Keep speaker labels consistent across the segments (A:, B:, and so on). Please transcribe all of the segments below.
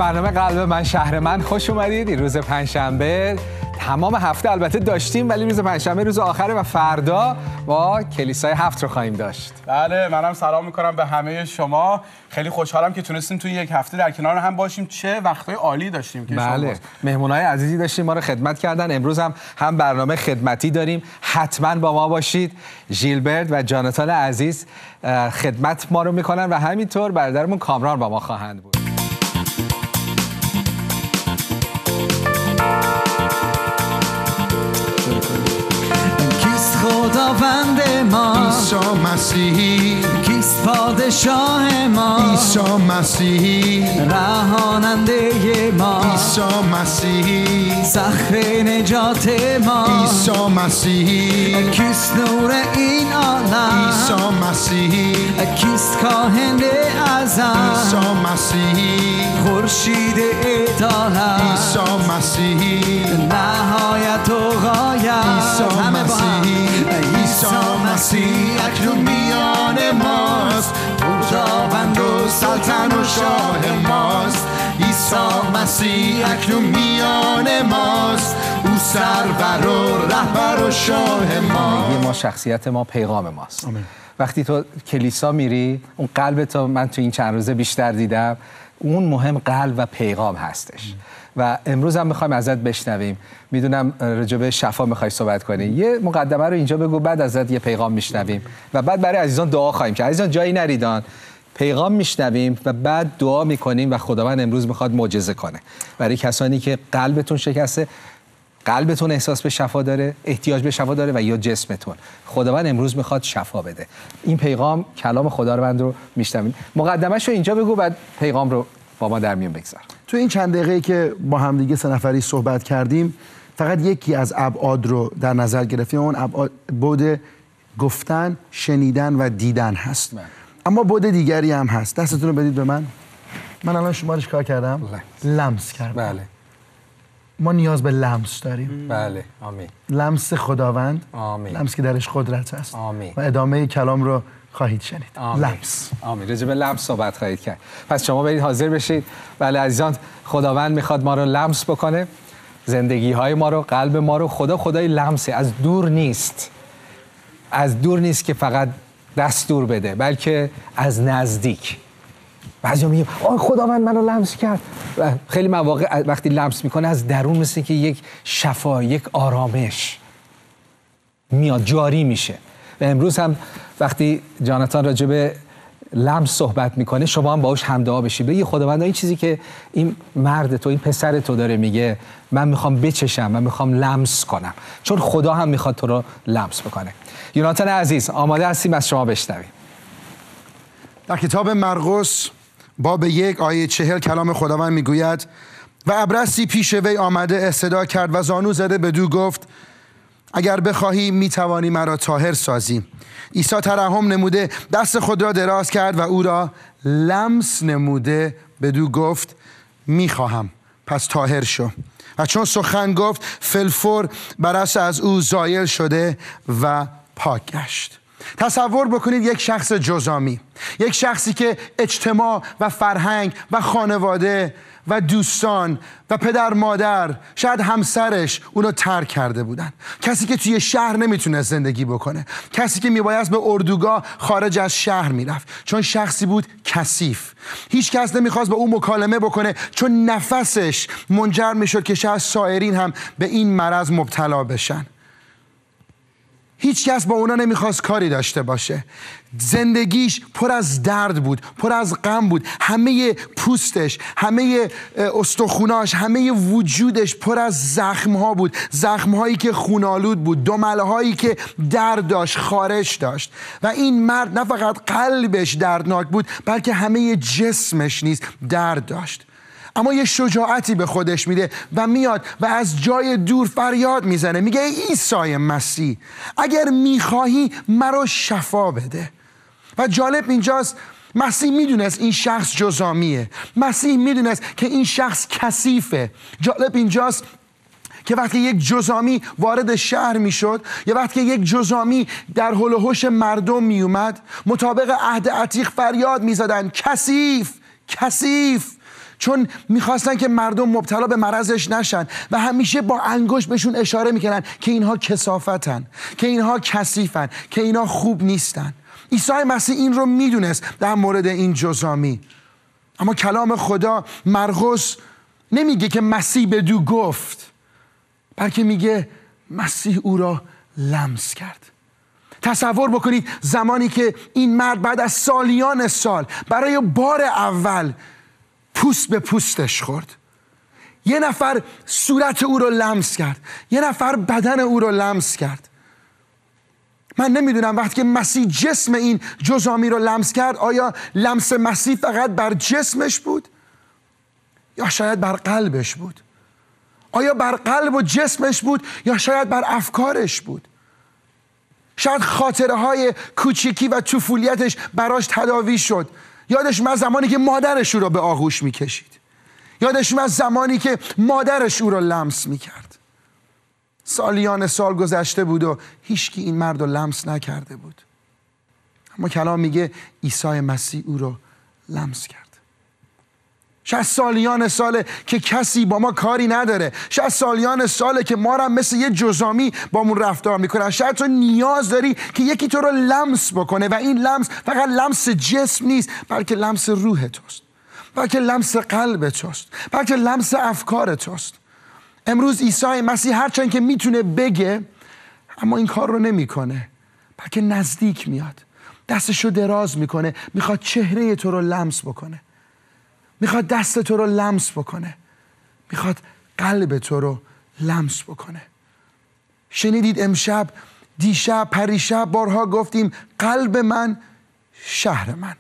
A: برنامه قلب من شهر من خوش اومدید. این روز پنجشنبه، تمام هفته البته داشتیم ولی روز پنجشنبه روز آخره و فردا با کلیسای 7 رو خواهیم داشت.
B: بله، منم سلام میکنم به همه شما. خیلی خوشحالم که تونستیم توی یک هفته در کنار هم باشیم. چه وقتای عالی داشتیم که
A: بله، مهمونای عزیزی داشتیم ما رو خدمت کردن. امروز هم برنامه خدمتی داریم، حتما با ما باشید. ژیلبرت و جاناتان عزیز خدمت ما رو میکنن و همینطور برادرمون کامران با ما خواهند بود.
C: خداوند ما
D: عیسی مسیح،
C: کیست پادشاه ما
D: عیسی مسیح،
C: رهاننده ما
D: عیسی مسیح،
C: صخره نجات ما
D: عیسی مسیح،
C: کیست نور این عالم
D: عیسی مسیح،
C: کیست کاهن اعظم
D: عیسی مسیح،
C: خورشید عدالت
D: عیسی مسیح،
C: نهایت و غایت
D: عیسی مسیح، عیسی مسیح اکنون میان ماست، خداوند و سلطن و شاه ماست. عیسی مسیح اکنون میان ماست، او سرور و رهبر و شاه ماست.
A: ما شخصیت ما پیغام ماست. وقتی تو کلیسا میری، اون قلب تو من تو این چند روزه بیشتر دیدم، اون مهم قلب و پیغام هستش. و امروز هم میخوایم ازت بشنویم. میدونم راجع به شفا میخوای صحبت کنی. یه مقدمه رو اینجا بگو، بعد ازت یه پیغام میشنویم و بعد برای عزیزان دعا خواهیم کرد. عزیزان جایی نریدان، پیغام میشنویم و بعد دعا میکنیم و خداوند امروز میخواد معجزه کنه برای کسانی که قلبتون شکسته، قلبتون احساس به شفا داره، احتیاج به شفا داره و یا جسمتون. خداوند امروز میخواد شفا بده. این پیغام کلام خداوند رو میشنویم. مقدمه‌اش رو اینجا بگو، بعد پیغام رو با ما در میون بگذار.
D: تو این چند دقیقه‌ای که با همدیگه سه نفری صحبت کردیم، فقط یکی از ابعاد رو در نظر گرفتیم. اون ابعاد بعد گفتن، شنیدن و دیدن هست. اما بعد دیگری هم هست. دستتون رو بدید به من. من الان شما رو چیکار کردم؟ لمس کردم.
A: بله.
D: ما نیاز به لمس داریم.
A: بله، آمین.
D: لمس خداوند،
A: آمین.
D: لمس که درش قدرت هست.
A: آمین.
D: و ادامه کلام رو خواهید شنید.
A: آمین.
D: لمس.
A: آمین. راجع به لمس صحبت خواهید کرد. پس شما برید حاضر بشید. بله عزیزان، خداوند میخواد ما رو لمس بکنه، زندگی های ما رو، قلب ما رو. خدای لمسه، از دور نیست. از دور نیست که فقط دستور بده، بلکه از نزدیک. بعضی میگیم خداوند منو لمس کرد. و خیلی مواقع وقتی لمس میکنه از درون مثل که یک شفا، یک آرامش میاد، جاری میشه. و امروز هم وقتی جاناتان راجع به لمس صحبت میکنه، شما هم باهاش همدعا بشی. بگی خداوند این چیزی که این مرد تو، این پسر تو داره میگه، من میخوام بچشم، من میخوام لمس کنم، چون خدا هم میخواد تو رو لمس بکنه. یوناتان عزیز، آماده هستیم از شما بشنویم.
D: در کتاب مرقس باب 1 آیه 40 کلام خداوند میگوید: و ابرصی پیش وی آمده صدا کرد و زانو زده بدو گفت اگر بخواهی میتوانی مرا طاهر سازی. عیسی ترحم نموده دست خود را دراز کرد و او را لمس نموده بدو گفت میخواهم، پس طاهر شو. و چون سخن گفت فلفور برس از او زایل شده و پاک گشت. تصور بکنید یک شخص جزامی، یک شخصی که اجتماع و فرهنگ و خانواده و دوستان و پدر مادر، شاید همسرش اونو ترک کرده بودن، کسی که توی شهر نمیتونه زندگی بکنه، کسی که میبایست به اردوگاه خارج از شهر میرفت چون شخصی بود کثیف. هیچ کس نمیخواست با اون مکالمه بکنه چون نفسش منجر میشد که شاید سایرین هم به این مرض مبتلا بشن. هیچ کس با اونا نمیخواست کاری داشته باشه. زندگیش پر از درد بود، پر از غم بود. همه پوستش، همه استخوناش، همه وجودش پر از زخمها بود. زخمهایی که خونالود بود، دملهایی که درد داشت، خارش داشت. و این مرد نه فقط قلبش دردناک بود، بلکه همه جسمش نیز درد داشت. اما یه شجاعتی به خودش میده و میاد و از جای دور فریاد میزنه، میگه عیسی مسیح اگر میخواهی مرا شفا بده. و جالب اینجاست مسیح میدونست این شخص جزامیه، مسیح میدونست که این شخص کثیفه. جالب اینجاست که وقتی یک جزامی وارد شهر میشد، یا وقتی یک جزامی در حول و حوش مردم میومد، مطابق عهد عتیق فریاد میزدن کثیف، کثیف. چون میخواستن که مردم مبتلا به مرضش نشن و همیشه با انگشت بهشون اشاره میکنن که اینها کثافتن، که اینها کثیفن، که اینها خوب نیستن. عیسی مسیح این رو میدونست در مورد این جزامی. اما کلام خدا مرقس نمیگه که مسیح بدو گفت، بلکه میگه مسیح او را لمس کرد. تصور بکنید زمانی که این مرد بعد از سالیان سال برای بار اول پوست به پوستش خورد. یه نفر صورت او رو لمس کرد، یه نفر بدن او رو لمس کرد. من نمیدونم وقتی که مسیح جسم این جزامی رو لمس کرد، آیا لمس مسیح فقط بر جسمش بود یا شاید بر قلبش بود؟ آیا بر قلب و جسمش بود یا شاید بر افکارش بود؟ شاید خاطره های کوچیکی و طفولیتش براش تداوی شد. یادش من زمانی که مادرش او رو به آغوش میکشید، یادش من زمانی که مادرش او رو لمس میکرد. سالیان سال گذشته بود و هیچکی این مرد رو لمس نکرده بود، اما کلام میگه عیسی مسیح او رو لمس کرد. شاید سالیان ساله که کسی با ما کاری نداره، شاید سالیان ساله که ما رو هم مثل یه جزامی با مون رفتار میکنن. شاید تو نیاز داری که یکی تو رو لمس بکنه و این لمس فقط لمس جسم نیست، بلکه لمس روح توست، بلکه لمس قلب توست، بلکه لمس افکار توست. امروز عیسی مسیح هرچند که میتونه بگه، اما این کار رو نمیکنه، بلکه نزدیک میاد، دستشو دراز میکنه، میخواد چهره تو رو لمس بکنه، میخواد دست تو رو لمس بکنه، میخواد قلب تو رو لمس بکنه. شنیدید امشب، دیشب، پریشب بارها گفتیم قلب من شهر من.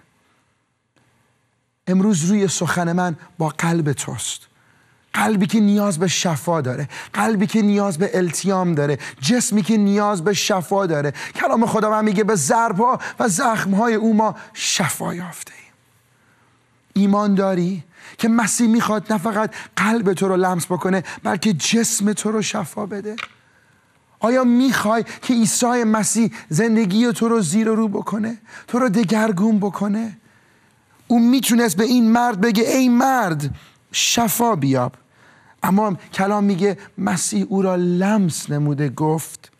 D: امروز روی سخن من با قلب توست، قلبی که نیاز به شفا داره، قلبی که نیاز به التیام داره، جسمی که نیاز به شفا داره. کلام خدا من میگه به ضرب‌ها و زخم‌های او ما شفا یافته ایم. ایمان داری که مسیح میخواد نه فقط قلب تو رو لمس بکنه، بلکه جسم تو رو شفا بده؟ آیا میخوای که عیسی مسیح زندگی تو رو زیر و رو بکنه، تو رو دگرگون بکنه؟ او میتونست به این مرد بگه ای مرد شفا بیاب، اما کلام میگه مسیح او را لمس نموده، گفت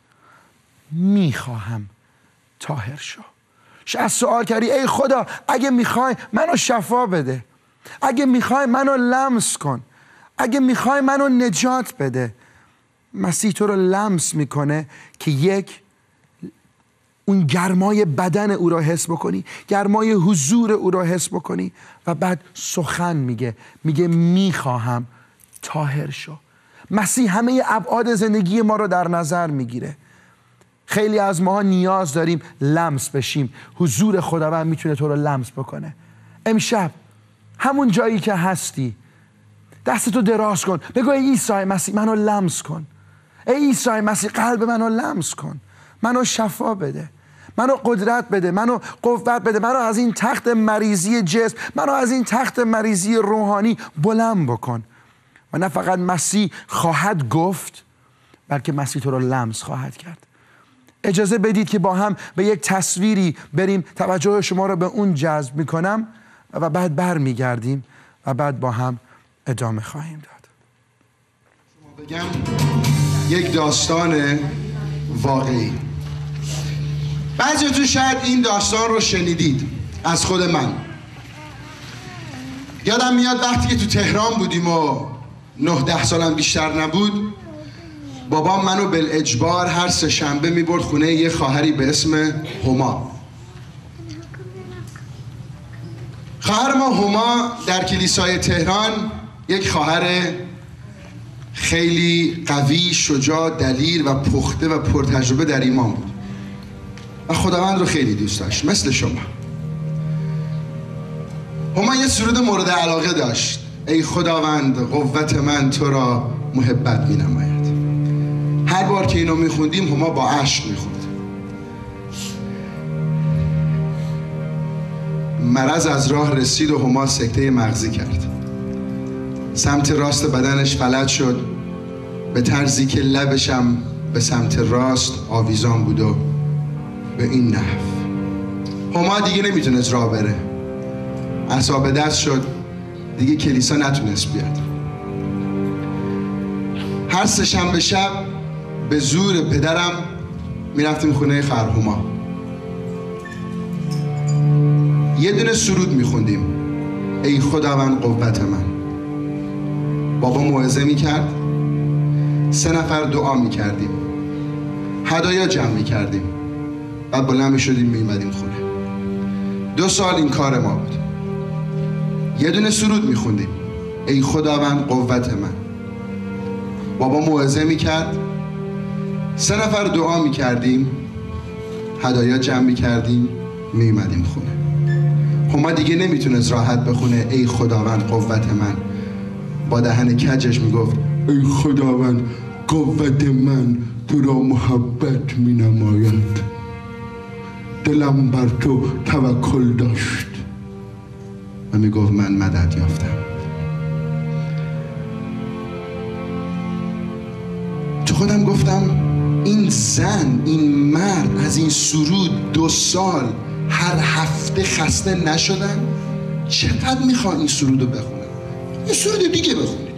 D: میخواهم طاهر شو. شاید سوال کردی ای خدا اگه میخوای منو شفا بده، اگه میخوای منو لمس کن، اگه میخوای منو نجات بده. مسیح تو رو لمس میکنه که اون گرمای بدن او را حس بکنی، گرمای حضور او را حس بکنی و بعد سخن میگه میخواهم طاهر شو. مسیح همه ابعاد زندگی ما رو در نظر میگیره. خیلی از ما نیاز داریم لمس بشیم. حضور خداوند میتونه تو رو لمس بکنه. امشب همون جایی که هستی دستتو دراز کن، بگو ای عیسی مسیح منو لمس کن، ای عیسی مسیح قلب منو لمس کن، منو شفا بده، منو قدرت بده، منو قوت بده، منو از این تخت مریضی جسم، منو از این تخت مریضی روحانی بلند بکن. و نه فقط مسیح خواهد گفت، بلکه مسیح تو رو لمس خواهد کرد. اجازه بدید که با هم به یک تصویری بریم، توجه شما رو به اون جذب میکنم و بعد بر میگردیم و بعد با هم ادامه خواهیم داد.
E: بگم یک داستان واقعی. بعضیتون شاید این داستان رو شنیدید از خود من. یادم میاد وقتی که تو تهران بودیم و 9-10 سالم بیشتر نبود، بابام منو بالاجبار هر سه شنبه میبرد خونه یه خواهری به اسم هما. خواهر ما هما در کلیسای تهران یک خواهر خیلی قوی، شجاع، دلیر و پخته و پرتجربه در ایمان بود و خداوند رو خیلی دوست داشت، مثل شما. هما یه سرود مورد علاقه داشت: ای خداوند قوت من تو را محبت می نماید. هر بار که اینو میخوندیم هما با عشق میخوند. مرض از راه رسید و هما سکته مغزی کرد. سمت راست بدنش فلج شد به طرزی که لبشم به سمت راست آویزان بود و به این نحو. هما دیگه نمیتونست راه بره. اعصاب دست شد، دیگه کلیسا نتونست بیاد. هر سه‌شنبه شب به زور پدرم میرفتیم خونه خرهوما. یه دونه سرود میخوندیم، ای خداوند قوت من. بابا موعظه میکرد، 3 نفر دعا میکردیم، هدایا جمع میکردیم، بعد بلند میشدیم میمدیم خونه. 2 سال این کار ما بود. یه دونه سرود میخوندیم، ای خداوند قوت من. بابا موعظه میکرد، 3 نفر دعا میکردیم، هدایا جمع میکردیم، میمدیم خونه. هما دیگه نمیتونست راحت بخونه ای خداوند قوت من. با دهن کجش میگفت ای خداوند قوت من تو را محبت مینماید. دلم بر تو توکل داشت و میگفت من مدد یافتم. تو خودم گفتم این زن، این مرد از این سرود 2 سال هر هفته خسته نشدن؟ چقدر میخوان این سرود رو بخونن؟ یه سرود دیگه بخونید.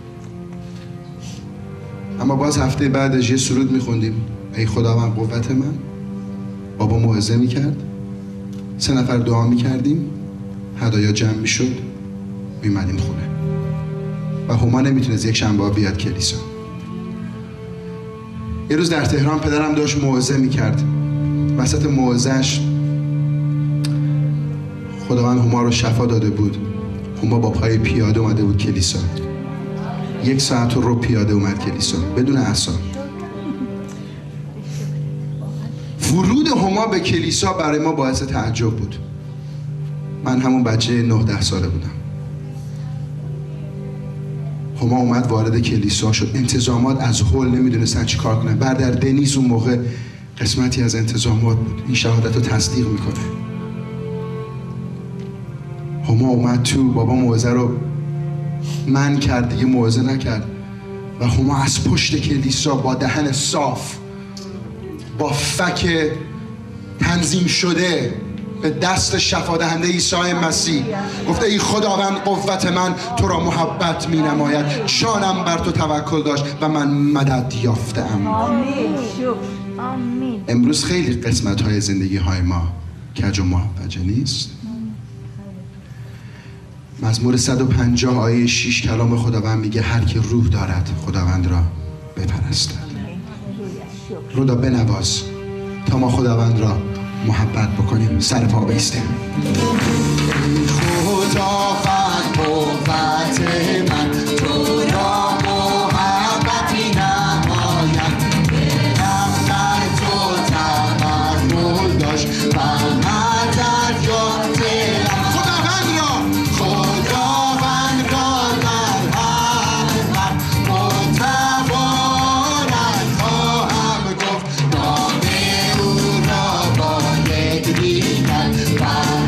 E: اما باز هفته بعدش یه سرود میخوندیم، ای خداوند قوت من. بابا موعظه میکرد، 3 نفر دعا میکردیم، هدایا جمع میشد، میمدیم خونه. و هما نمیتونست یک شنبه بیاد کلیسا. یه روز در تهران پدرم داشت موعظه میکرد. وسط موعظه‌اش خداوند هما رو شفا داده بود. هما با پای پیاده اومده بود کلیسا. 1 ساعت رو پیاده اومد کلیسا بدون عصا. ورود هما به کلیسا برای ما باعث تعجب بود. من همون بچه 9-10 ساله بودم. هما اومد وارد کلیسا شد. انتظامات از هول نمیدونستن چی کار کنن. برادر دنیز اون موقع قسمتی از انتظامات بود. این شهادت رو تصدیق میکنه. هما اومد تو، بابا موعظه رو من کرد، دیگه موعظه نکرد و هما از پشت کلیسا با دهن صاف، با فک تنظیم شده به دست شفادهنده عیسی مسیح گفته ای خداوند قوت من تو را محبت می نماید. جانم بر تو توکل داشت و من مدد یافتم.
F: آمین.
E: امروز خیلی قسمت های زندگی های ما کج و محوجه نیست. مزمور 150 آیه 6 کلام خداوند میگه هر که روح دارد خداوند را بپرستد. رودا بنواز تا ما خداوند را محبت بکنیم. سر پا بایستیم. خداوند قوت من تو را محبت می‌نماید. دلم بر تو توکل داشت و مدد یافتم. خداوند را در حق متوارد خواهم گفت. نام او را باید دیدن و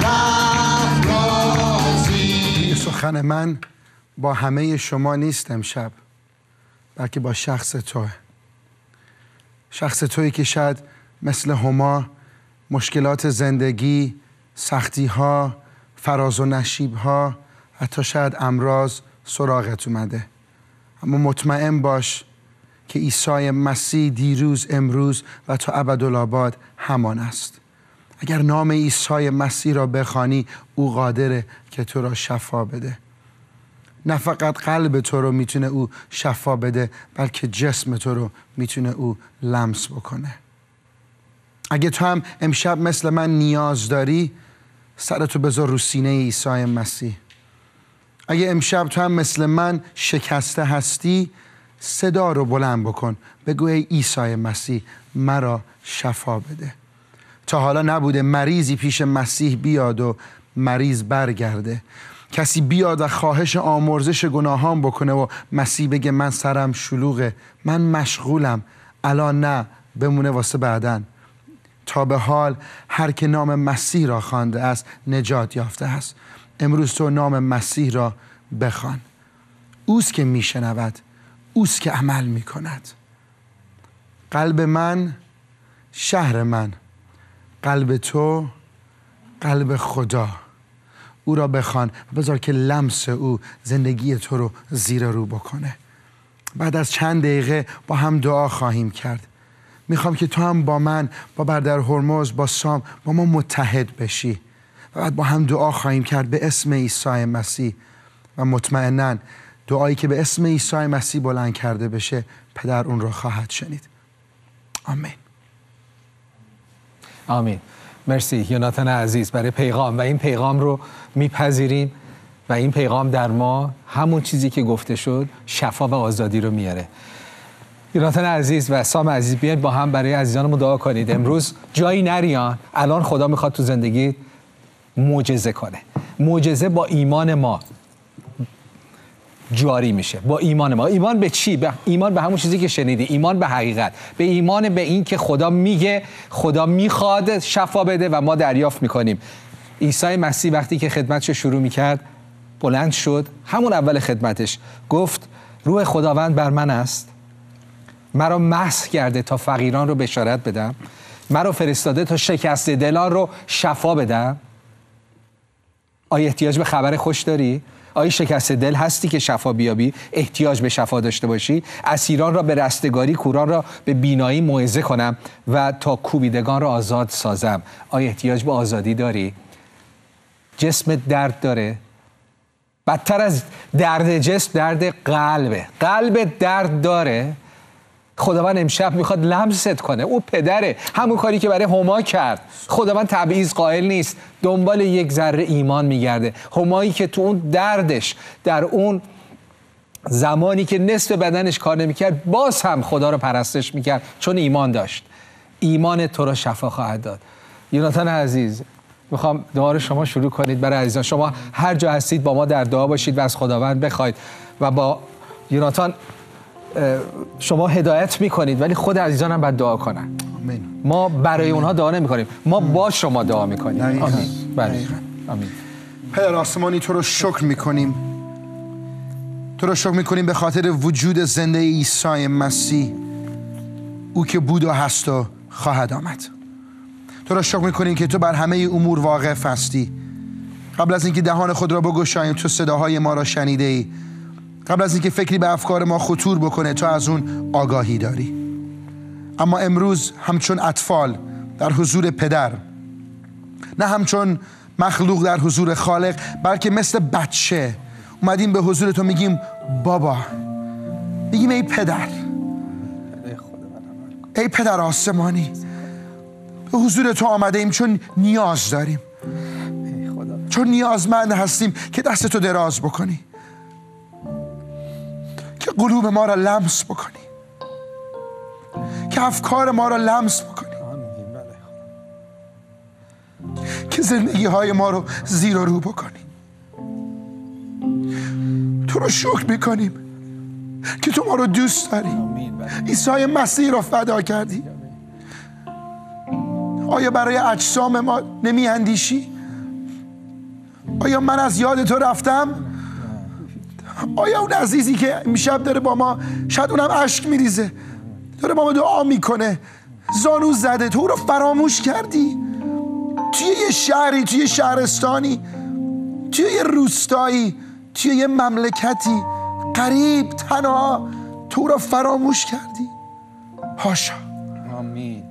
E: افرازی. سخن من با همه شما نیست امشب، بلکه با شخص توه. شخص تویی که شاید مثل هما مشکلات زندگی، سختی ها، فراز و نشیب ها، حتی شاید امراض سراغت اومده. اما مطمئن باش که عیسی مسیح دیروز، امروز و تا ابدالآباد همان است. اگر نام عیسی مسیح را بخوانی او قادره که تو را شفا بده. نه فقط قلب تو رو میتونه او شفا بده، بلکه جسم تو رو میتونه او لمس بکنه. اگه تو هم امشب مثل من نیاز داری، سرتو بذار رو سینه عیسی مسیح. اگه امشب تو هم مثل من شکسته هستی، صدا رو بلند بکن، بگو ای عیسی مسیح مرا شفا بده. تا حالا نبوده مریضی پیش مسیح بیاد و مریض برگرده. کسی بیاد و خواهش آمرزش گناهان بکنه و مسیح بگه من سرم شلوغه، من مشغولم، الان نه، بمونه واسه بعدن. تا به حال هر که نام مسیح را خوانده است نجات یافته است. امروز تو نام مسیح را بخوان. اوست که میشنود، اوست که عمل میکند. قلب من، شهر من، قلب تو، قلب خدا.
D: او را بخوان و بذار که لمس او زندگی تو رو زیر رو بکنه. بعد از چند دقیقه با هم دعا خواهیم کرد. میخوام که تو هم با من، با برادر هرمز، با سام، با ما متحد بشی و بعد با هم دعا خواهیم کرد به اسم عیسی مسیح و مطمئناً دعایی که به اسم عیسی مسیح بلند کرده بشه پدر اون را خواهد شنید. آمین.
A: آمین. مرسی یوناتان عزیز برای پیغام و این پیغام رو میپذیریم و این پیغام در ما همون چیزی که گفته شد شفا و آزادی رو میاره. یوناتان عزیز و سام عزیز بیاید با هم برای عزیزانمون دعا کنید. امروز جایی نریان. الان خدا میخواد تو زندگی معجزه کنه. معجزه با ایمان ما جاری میشه. با ایمان ما. ایمان به چی؟ ایمان به همون چیزی که شنیدی. ایمان به حقیقت. به ایمان به این که خدا میگه، خدا میخواد شفا بده و ما دریافت میکنیم. عیسی مسیح وقتی که خدمتش شروع میکرد بلند شد، همون اول خدمتش گفت روح خداوند بر من است، مرا مسح کرده تا فقیران رو بشارت بدم، مرا فرستاده تا شکسته دلان رو شفا بدم. آیا احتیاج به خبر خوش داری؟ آیا شکسته دل هستی که شفا بیابی؟ احتیاج به شفا داشته باشی؟ اسیران را به رستگاری، کوران را به بینایی موعظه کنم و تا کوبیدگان را آزاد سازم. آیا احتیاج به آزادی داری؟ جسم درد داره؟ بدتر از درد جسم درد قلبه. قلب درد داره؟ خداوند امشب میخواد لمست کنه. او پدره، همون کاری که برای هما کرد. خداوند تبعیض قائل نیست، دنبال یک ذره ایمان میگرده. همایی که تو اون دردش، در اون زمانی که نصف بدنش کار نمیکرد، باز هم خدا رو پرستش میکرد چون ایمان داشت. ایمان تو رو شفا خواهد داد. یوناتان عزیز میخوام دعا رو شما شروع کنید برای عزیزان. شما هر جا هستید با ما در دعا باشید و از خداوند بخواید و با یوناتان شما هدایت میکنید، ولی خود عزیزان هم باید دعا کنن.
D: آمین.
A: ما برای اونها دعا نمی کنیم، ما با شما دعا میکنیم. آمین. بله. آمین.
D: پدر آسمانی تو رو شکر میکنیم. تو رو شکر میکنیم به خاطر وجود زنده عیسی مسیح، او که بود و هست و خواهد آمد. تو رو شکر میکنیم که تو بر همه امور واقف هستی. قبل از اینکه دهان خود را بگشاییم تو صداهای ما را شنیده ای. قبل از اینکه فکری به افکار ما خطور بکنه تو از اون آگاهی داری. اما امروز همچون اطفال در حضور پدر، نه همچون مخلوق در حضور خالق، بلکه مثل بچه اومدیم به حضور تو، میگیم بابا، میگیم ای پدر، ای پدر آسمانی، به حضور تو آمده ایم چون نیاز داریم، چون نیازمند هستیم که دست تو دراز بکنی، که قلوب ما را لمس بکنی، که افکار ما را لمس بکنی، که زندگی های ما رو زیر و رو بکنی. تو رو شکر میکنیم که تو ما رو دوست داری. عیسی مسیح رو فدا کردی. آیا برای اجسام ما نمی اندیشی؟ آیا من از یاد تو رفتم؟ آیا اون عزیزی که امشب داره با ما، شاید اونم اشک میریزه، داره با ما دعا میکنه، زانو زده، تو رو فراموش کردی؟ توی یه شهری، توی یه شهرستانی، توی یه روستایی، توی یه مملکتی غریب تنها، تو رو فراموش کردی. هاشا.
A: آمین.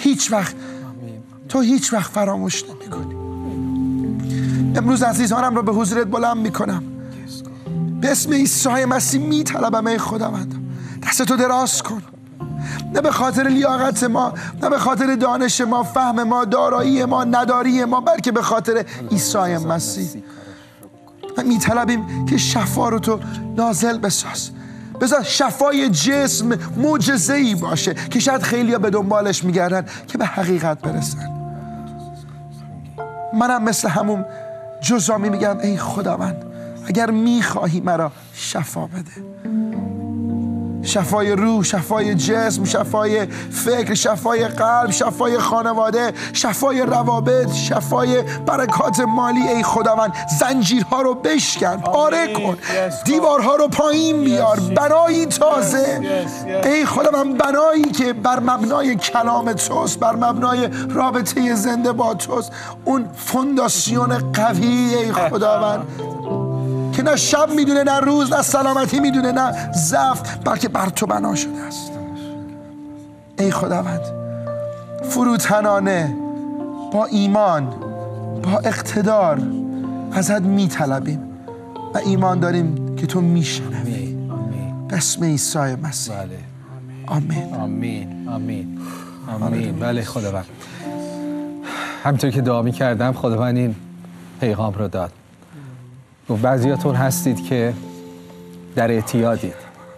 D: تو هیچ وقت فراموش نمی کنی. امروز عزیزانم رو به حضورت بلند می کنم. به اسم عیسی مسیح می طلبم ای خداوند، دست تو دراز کن. نه به خاطر لیاقت ما، نه به خاطر دانش ما، فهم ما، دارایی ما، نداری ما، بلکه به خاطر عیسی مسیح. و می طلبیم که شفا رو تو نازل بساز. بذار شفای جسم معجزه‌ای باشه که شاید خیلی‌ها به دنبالش میگردن که به حقیقت برسن. منم مثل همون جزامی میگم ای خداوند، اگر میخواهی مرا شفا بده. شفای روح، شفای جسم، شفای فکر، شفای قلب، شفای خانواده، شفای روابط، شفای برکات مالی. ای خداوند زنجیرها رو بشکن، پاره کن، دیوارها رو پایین بیار، بنایی تازه. ای خداوند بنایی که بر مبنای کلام توست، بر مبنای رابطه زنده با توست، اون فونداسیون قوی ای خداوند که نه شب میدونه نه روز، نه سلامتی میدونه نه ضعف، بلکه بر تو بنا شده است. ای خداوند فروتنانه با ایمان، با اقتدار ازت میطلبیم و ایمان داریم که تو میشنوی. بسم عیسی مسیح. آمین.
A: آمین. آمین. آمین. بله خداوند، همینطور که دعا می‌کردم خداوند این پیغام رو داد. بعضیاتون هستید که در اعتیادید.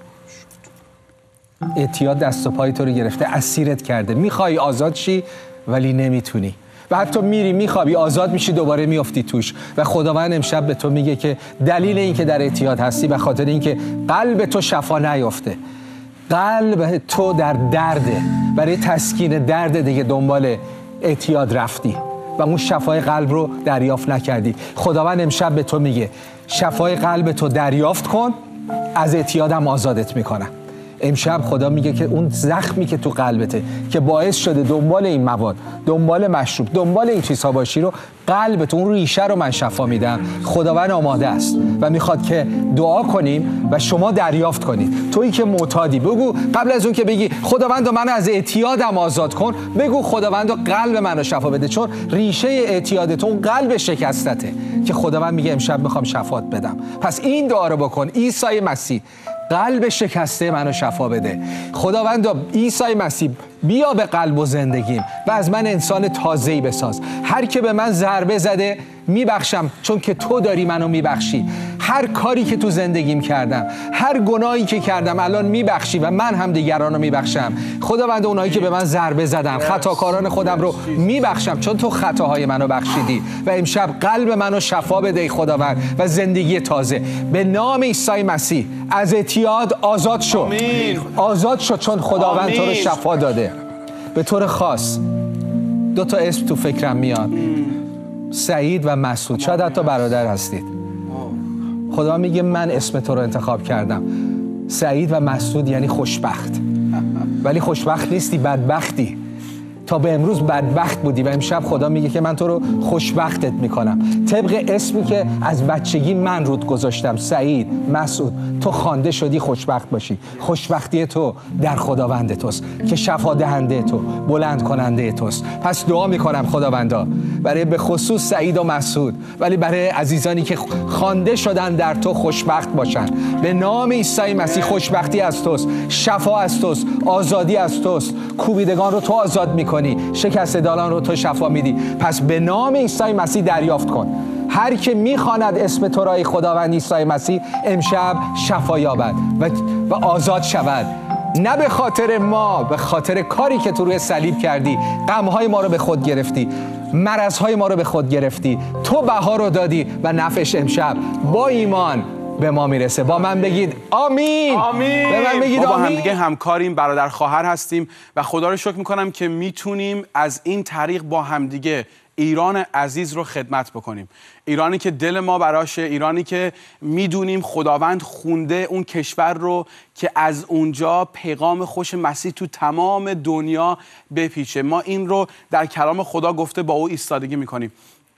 A: اعتیاد دست و پای تو رو گرفته، اسیرت کرده، میخوای آزاد شی ولی نمیتونی و حتی میری میخوابی آزاد میشی دوباره میافتی توش. و خداوند امشب به تو میگه که دلیل این که در اعتیاد هستی به خاطر این که قلب تو شفا نیافته. قلب تو در درده، برای تسکین درد دیگه دنبال اعتیاد رفتی و اون شفای قلب رو دریافت نکردی. خداوند امشب به تو میگه شفای قلب تو دریافت کن، از اعتیادم آزادت میکنم. امشب خدا میگه که اون زخمی که تو قلبته که باعث شده دنبال این مواد، دنبال مشروب، دنبال این چیزها باشی رو، قلبت اون ریشه رو من شفا میدم. خداوند آماده است و میخواد که دعا کنیم و شما دریافت کنید. تویی که معتادی بگو، قبل از اون که بگی خداوند من از اعتیادم آزاد کن، بگو خداوند قلب منو شفا بده، چون ریشه اعتیادت اون قلب شکستته که خداوند میگه امشب میخوام شفات بدم. پس این دعا رو بکن. عیسی مسیح قلب شکسته منو شفا بده. خداوند عیسی مسیح بیا به قلب و زندگیم و از من انسان تازه‌ای بساز. هر که به من ضربه زده میبخشم، چون که تو داری منو میبخشی. هر کاری که تو زندگیم کردم، هر گناهی که کردم الان میبخشی و من هم دیگران رو میبخشم. خداوند اونایی که به من ضربه زدن، خطاکاران خودم رو میبخشم، چون تو خطاهای منو بخشیدی. و امشب قلب منو شفا بده خداوند و زندگی تازه. به نام عیسی مسیح از اعتیاد آزاد شو.
B: آمین.
A: آزاد شو، چون خداوند تو رو شفا داده. به طور خاص 2 تا اسم تو فکرم میاد، سعید و مسعود. شاید حتی برادر هستید. خدا میگه من اسم تو رو انتخاب کردم. سعید و مسعود یعنی خوشبخت، ولی خوشبخت نیستی، بدبختی. تا به امروز بدبخت بودی و امشب خدا میگه که من تو رو خوشبختت میکنم، طبق اسمی که از بچگی من رود گذاشتم. سعید، مسعود، تو خوانده شدی خوشبخت باشی. خوشبختی تو در خداوند توست که شفا دهنده تو، بلند کننده توست. پس دعا میکنم خداوندا برای به خصوص سعید و مسعود، ولی برای عزیزانی که خوانده شدن در تو خوشبخت باشن. به نام عیسی مسیح خوشبختی از توست، شفا از توست، آزادی از توست. کوبیدگان رو تو آزاد میکنی، شکسته دلان رو تو شفا میدی. پس به نام عیسی مسیح دریافت کن. هر که میخواند اسم تو را ای خداوند عیسی مسیح امشب شفا یابد و آزاد شود. نه به خاطر ما، به خاطر کاری که تو روی صلیب کردی. غمهای ما رو به خود گرفتی، مرضهای ما رو به خود گرفتی، تو بها رو دادی و نفعش امشب با ایمان به ما میرسه. با من بگید آمین.
B: آمین.
A: به من بگید
B: با
A: آمین.
B: هم دیگه همکاریم، برادر خواهر هستیم و خدا رو شکر میکنم که میتونیم از این طریق با همدیگه ایران عزیز رو خدمت بکنیم. ایرانی که دل ما براشه، ایرانی که میدونیم خداوند خونده اون کشور رو که از اونجا پیغام خوش مسیح تو تمام دنیا بپیچه. ما این رو در کلام خدا گفته با او ایستادگی میکنیم.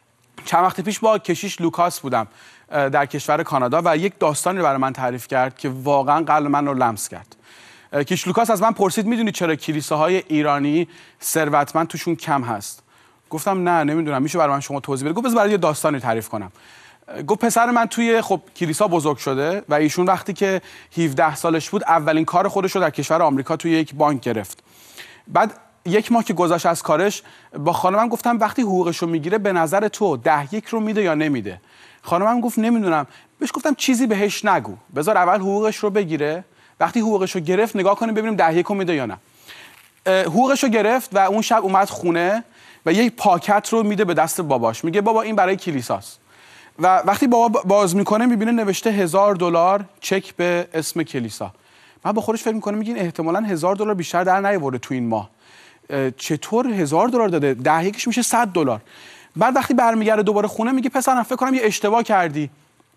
B: چند وقت پیش با کشیش لوکاس بودم در کشور کانادا و یک داستانی رو برای من تعریف کرد که واقعا قلب من رو لمس کرد. کشیش لوکاس از من پرسید میدونی چرا کلیساهای ایرانی ثروتمند توشون کم هست؟ گفتم نه نمیدونم، میشه برای من شما توضیح بدید؟ گفت بذار برای یه داستانی تعریف کنم. گفت پسر من توی کلیسا بزرگ شده و ایشون وقتی که 17 سالش بود اولین کار خودش رو در کشور آمریکا توی یک بانک گرفت. بعد 1 ماه که گذشت از کارش با خانمم گفتم وقتی حقوقش رو میگیره به نظر تو 10-1 رو میده یا نمیده؟ خانمم گفت نمیدونم. بهش گفتم چیزی بهش نگو، بذار اول حقوقش رو بگیره، وقتی حقوقش رو گرفت نگاه کنیم ببینیم 10-1 رو میده یا نه. حقوقش رو گرفت و اون شب اومد خونه و یک پاکت رو میده به دست باباش، میگه بابا این برای کلیساست. و وقتی بابا باز میکنه میبینه نوشته $1000 چک به اسم کلیسا. من با خودش فکر میکنه میگین احتمالاً $1000 بیشتر در نیاورده تو این ماه. چطور $1000 داده؟ 10 یکیش میشه $100. بعد وقتی برمیگرده دوباره خونه میگه پسرم فکر کنم یه اشتباه کردی.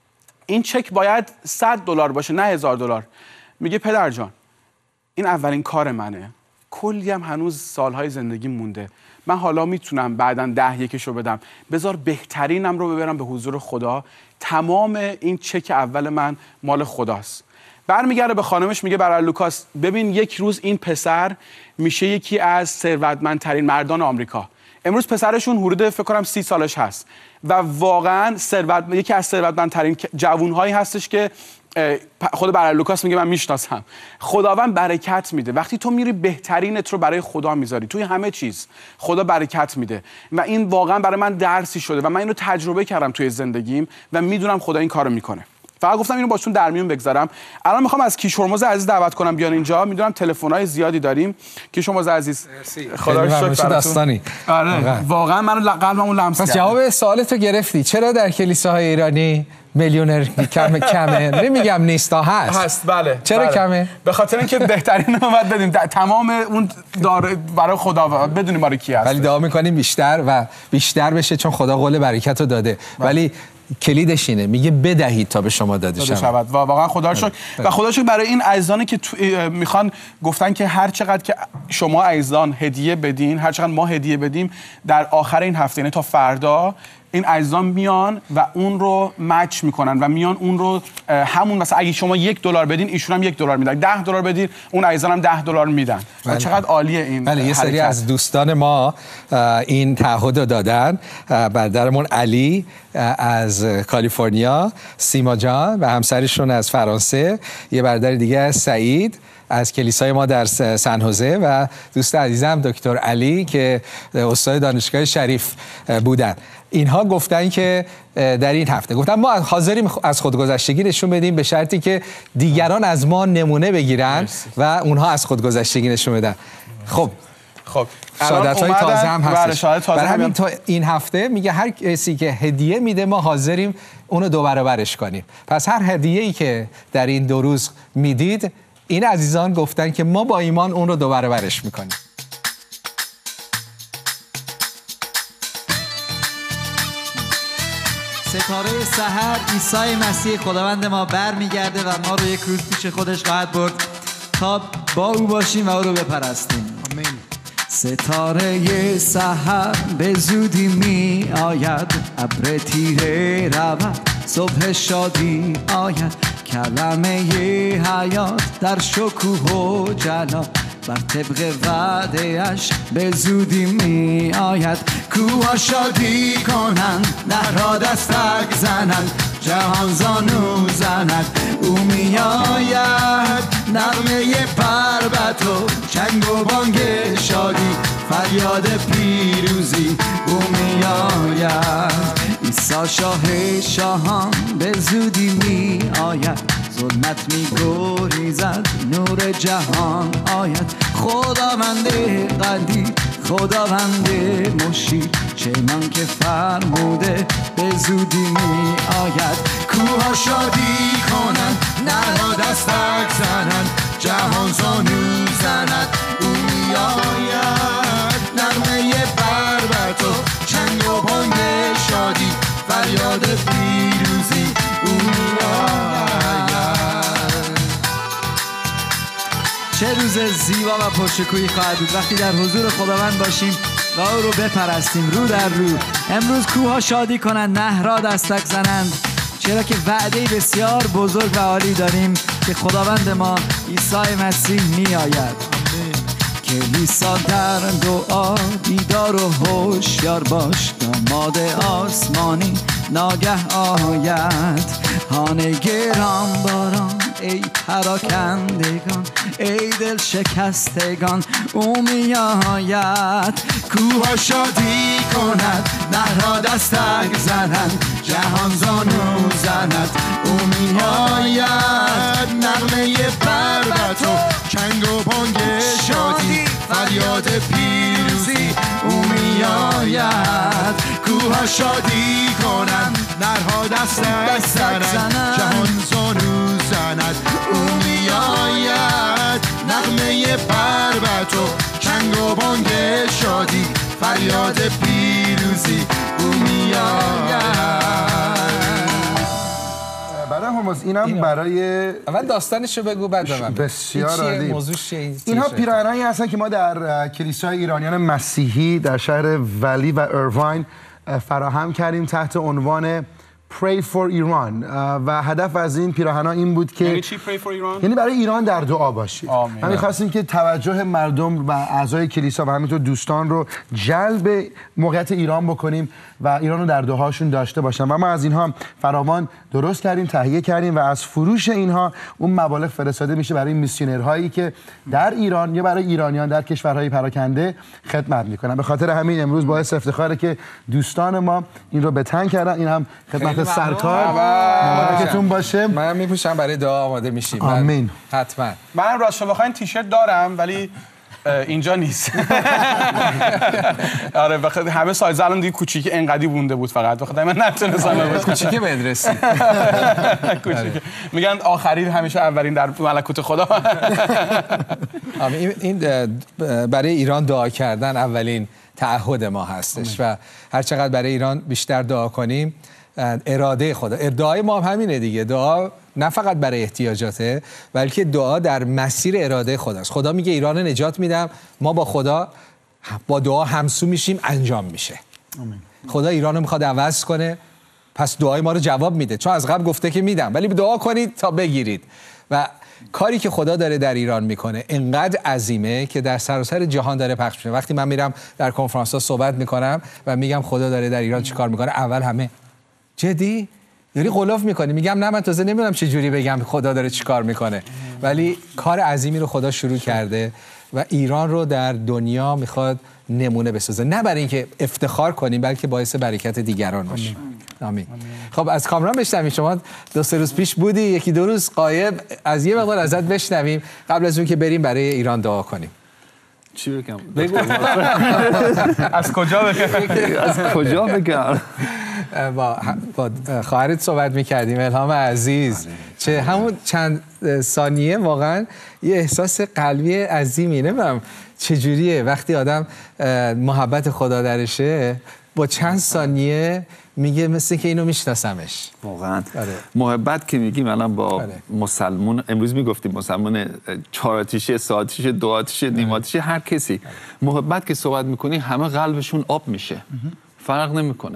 B: این چک باید $100 باشه نه $1000. میگه پدر جان این اولین کار منه. کلی هم هنوز سالهای زندگی مونده. من حالا میتونم بعداً 10 یکشو بدم. بذار بهترینم رو ببرم به حضور خدا. تمام این چک اول من مال خداست. برمیگرده به خانمش میگه برای لوکاس ببین یک روز این پسر میشه یکی از ثروتمندترین مردان آمریکا. امروز پسرشون حدود فکر کنم 30 سالش هست و واقعا یکی از ثروتمندترین جوانهایی هستش که خود برای لوکاس میگه من میشناسم. خداوند برکت میده. وقتی تو میری بهترینت رو برای خدا میذاری توی همه چیز خدا برکت میده و این واقعا برای من درسی شده و من اینو تجربه کردم توی زندگیم و میدونم خدا این کارو میکنه. فقط گفتم اینو باشون در میون بگذارم. الان میخوام از کیش هرمز عزیز دعوت کنم بیان اینجا. میدونم تلفن‌های زیادی داریم. کیش هرمز عزیز خدا رو شکر
A: داستانی.
B: آره واقعا من قلبمون لمس کرد.
A: پس جواب سوالتو گرفتی. چرا در کلیساهای ایرانی میلیونر کمه؟ نمیگم نیست، هست.
B: بله.
A: چرا کمه؟
B: به خاطر اینکه بهترین رو باید بدیم. تمام اون داره برای خدا بدونیم ما کی هست.
A: ولی دعا می‌کنیم بیشتر و بیشتر بشه چون خدا قول برکت رو داده. ولی کلیدش اینه میگه بدهید تا به شما داده شود.
B: و واقعا خدا رو شکر و خدا شکر برای این عزیزانی که میخوان گفتن که هر چقدر که شما عزیزان هدیه بدین، هر چقدر ما هدیه بدیم، در آخر این هفته یعنی تا فردا این عزیزان میان و اون رو مچ میکنن و میان اون رو همون مثلا اگه شما $1 بدین ایشون هم $1 میدن، $10 بدین اون عزیزان هم $10 میدن. و چقدر عالیه این.
A: بله یه سری از دوستان ما این تعهد رو دادن. برادرمون علی از کالیفرنیا، سیما جان و همسرشون از فرانسه، یه برادر دیگه از سعید از کلیسای ما در سن هوزه و دوست عزیزم دکتر علی که استاد دانشگاه شریف بودن. اینها گفتن که در این هفته گفتن ما حاضریم از خودگذشتگی نشون بدیم به شرطی که دیگران از ما نمونه بگیرن و اونها از خودگذشتگی نشون بدن. خب شهادت‌های تازه هم هستش. برای همین تا این هفته میگه هر کسی که هدیه میده ما حاضریم اونو 2 برابرش کنیم. پس هر هدیه‌ای که در این 2 روز میدید این عزیزان گفتن که ما با ایمان اون رو 2 برابرش میکنیم.
C: ستاره سحر عیسی مسیح خداوند ما برمیگرده و ما رو یک روز پیش خودش خواهد برد تا با او باشیم و او رو بپرستیم.
D: آمین.
C: ستاره سحر به زودی می آید، ابر تیره رود، صبح شادی آید، کلمه حیات در شکوه و جلال بر طبق وعده اش به زودی می آید. کوها شادی کنند، نهرها دستک زنند، جهان زانو زند، او می آید. نغمه پربت و چنگ و بانگ شادی، فریاد پیروزی او می آید. عیسی شاه شاهان به زودی می آید، ظلمت می گریزد، نور جهان آید. خداوند قدیر، خداوند مشیر، چنان که فرموده به زودی می آید. کوها شادی کنند، نرها دستک زنند، جهان زانو زند، او می آید. نغمه بربط و چنگ و بانگ شادی، فریاد پیروزی او می آید. چه روز زیبا و پرشکوهی خواهد بود وقتی در حضور خداوند باشیم و او رو بپرستیم رو در رو. امروز کوها شادی کنند، نهرها دستک زنند، چرا که وعده بسیار بزرگ و عالی داریم که خداوند ما عیسی مسیح می آید. کلیسا در دعا بیدار و هوشیار باش، داماد آسمانی ناگه آید. هان گران باران ای پراکندگان، ای دل شکستگان او می آید. کوها شادی کند، نهرها دستک زنند، جهان زانو زند، او می آید. نغمه بربط و چنگ و بانگ شادی، فریاد پیروزی
D: پیروزی او میآید. کوها شادی کنند، نرها دستک زنند، جهان زانو زند او میآید. نغمه پربت و چنگ و بانگ شادی، فریاد پیروزی او میآید. بعدم هماز اینم برای
A: اول داستانشو بگو بعد به من.
D: بسیار عالی.
A: موضوع چیه؟
D: اینها پیراهنایی هستن که ما در کلیسای ایرانیان مسیحی در شهر ولی و ایرواین فراهم کردیم تحت عنوان Pray for Iran و هدف از این پیراهن‌ها این بود که
B: یعنی چی Pray for Iran؟
D: یعنی برای ایران در دعا باشید.
B: آمین.
D: ما می‌خواستیم که توجه مردم و اعضای کلیسا و همینطور دوستان رو جلب موقعیت ایران بکنیم و ایران رو در دعاشون داشته باشن و ما از اینها فراوان درست کردیم، تهیه کردیم و از فروش اینها اون مبالغ فرستاده میشه برای میسیونرهایی که در ایران یا برای ایرانیان در کشورهای پراکنده خدمت میکنن. به خاطر همین امروز باعث افتخاره که دوستان ما این رو به تن کردن. این هم خدمت سرکار مبارکتون باشه.
A: من میپوشم برای دعا آماده میشیم.
D: آمین.
A: حتما.
B: من راستش بخواین تیشرت دارم ولی اینجا نیست. آره بخاطر همه سایز الان دیگه کوچیک انقدی مونده بود فقط بخاطر من نتونستم ببرم.
A: کوچیکه بهت رسید.
B: کوچیکه. میگن آخرین همیشه اولین در ملکوت خدا.
A: این برای ایران دعا کردن اولین تعهد ما هستش و هر چقدر برای ایران بیشتر دعا کنیم اراده خدا. دعای ما هم همینه دیگه. دعا نه فقط برای احتیاجاته بلکه دعا در مسیر اراده خداست. خدا میگه ایران نجات میدم، ما با خدا با دعا همسو میشیم، انجام میشه. خدا ایران رو میخواد عوض کنه، پس دعای ما رو جواب میده، چون از قبل گفته که میدم، ولی دعا کنید تا بگیرید. و کاری که خدا داره در ایران میکنه انقدر عظیمه که در سراسر جهان داره پخش میشه. وقتی من میرم در کنفرانس ها صحبت میکنم و میگم خدا داره در ایران چیکار میکنه، اول همه جدی یعنی غلاف میکنی، میگم نه من تازه نمیدونم چه جوری بگم خدا داره چیکار میکنه، ولی کار عظیمی رو خدا شروع کرده و ایران رو در دنیا میخواد نمونه بسازه، نه برای اینکه افتخار کنیم بلکه باعث برکت دیگران باشیم. آمین. خب از کامران بشنویم. شما 2-3 روز پیش بودی، 1-2 روز غایب، از یه مقدار ازت بشنویم قبل از اون که بریم برای ایران دعا کنیم.
F: چی بگم؟
A: بگو.
B: از کجا بگم؟
F: از کجا بگم؟
A: با خواهرت صحبت میکردیم، الهام عزیز. چه همون چند ثانیه واقعا یه احساس قلبی عظیمی. نمیدونم چجوریه وقتی آدم محبت خدا درشه، با چند ثانیه میگه مثل که اینو میشناسمش.
F: واقعا محبت که میگیم الان با مسلمون، امروز میگفتیم مسلمون 4 آتیشه، 3 آتیشه، 2 آتیشه، نیم آتیشه، هر کسی محبت که صحبت میکنی همه قلبشون آب میشه، فرق نمیکنه.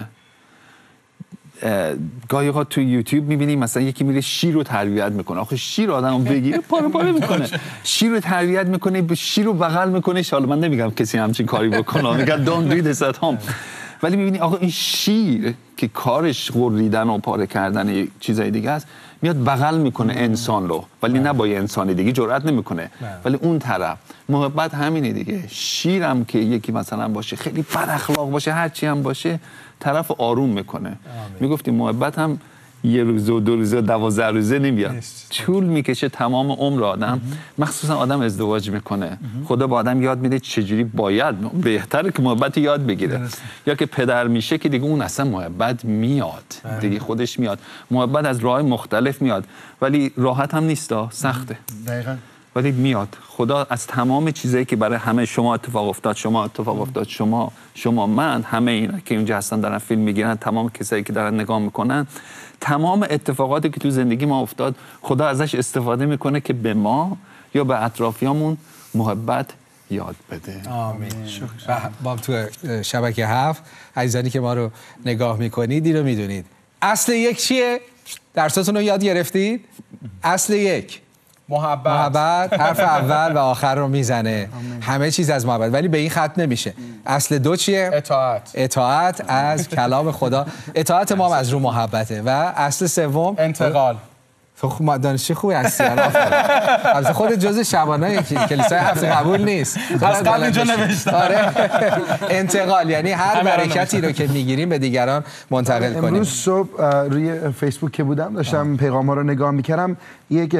F: گاهی ها تو یوتیوب میبینیم مثلا یکی میره شیر رو تربیت میکنه، آخه شیر آدمو بگیره پاره پاره میکنه، شیر رو تربیت میکنه، شیر رو بغل میکنه. حالا من نمیگم کسی همچین کاری بکنه، میگم don't do this at home، ولی میبینی آقا این شیر که کارش غریدن و پاره کردن چیزای دیگه است، میاد بغل میکنه انسان رو، ولی نه با یه انسان دیگه جرئت نمیکنه. ولی اون طرف محبت همینه دیگه. شیرم که یکی مثلا باشه خیلی بد اخلاق باشه، هر چی هم باشه، طرف آروم میکنه. میگفتیم محبت هم 1 روز و 2 روز و 12 روزه نمیاد، طول میکشه تمام عمر آدم. مخصوصا آدم ازدواج میکنه، خدا با آدم یاد میده چجوری باید، بهتره که محبت یاد بگیره. یا که پدر میشه که دیگه اون اصلا محبت میاد دیگه، خودش میاد. محبت از راه مختلف میاد، ولی راحت هم نیست، سخته
D: دقیقاً،
F: ولی میاد. خدا از تمام چیزایی که برای همه شما اتفاق افتاد، شما من، همه اینا که اینجا هستن دارن فیلم میگیرن، تمام کسایی که دارن نگاه میکنن، تمام اتفاقاتی که تو زندگی ما افتاد خدا ازش استفاده میکنه که به ما یا به اطرافیامون محبت یاد بده.
A: آمین. با تو شبکه 7 عزیزانی که ما رو نگاه میکنید این رو میدونید. اصل 1 چیه؟ درساتون رو یاد گرفتید؟ اصل 1 محبت حرف اول و آخر رو میزنه. همه چیز از محبت، ولی به این ختم نمیشه. اصل 2 چیه؟ اطاعت از کلام خدا. اطاعت ما هم از رو محبته. و اصل 3
B: انتقال.
A: تو دانشجوی خوبی هستی. البته خودت جزء شبانای کلیسای هفته قبول نیست.
B: از قبل اینجا نوشتم.
A: آره. انتقال یعنی هر برکتی رو که میگیریم به دیگران منتقل کنیم.
D: امروز صبح روی فیسبوک که بودم داشتم پیغام‌ها رو نگاه می‌کردم، یک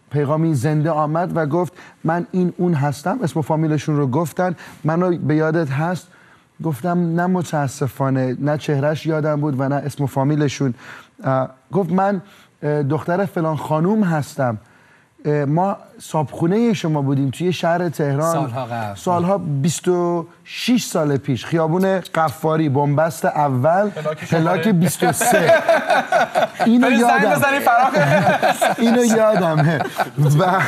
D: پیغامی زنده آمد و گفت من این اون هستم. اسم و فامیلشون رو گفتن. منو به یادت هست؟ گفتم نه متاسفانه، نه چهرش یادم بود و نه اسم و فامیلشون. گفت من دختر فلان خانوم هستم. ما صابخونه شما بودیم توی شهر تهران سالها 26 سال پیش، خیابون قفاری، بنبست اول، پلاک 23. اینو یادمه و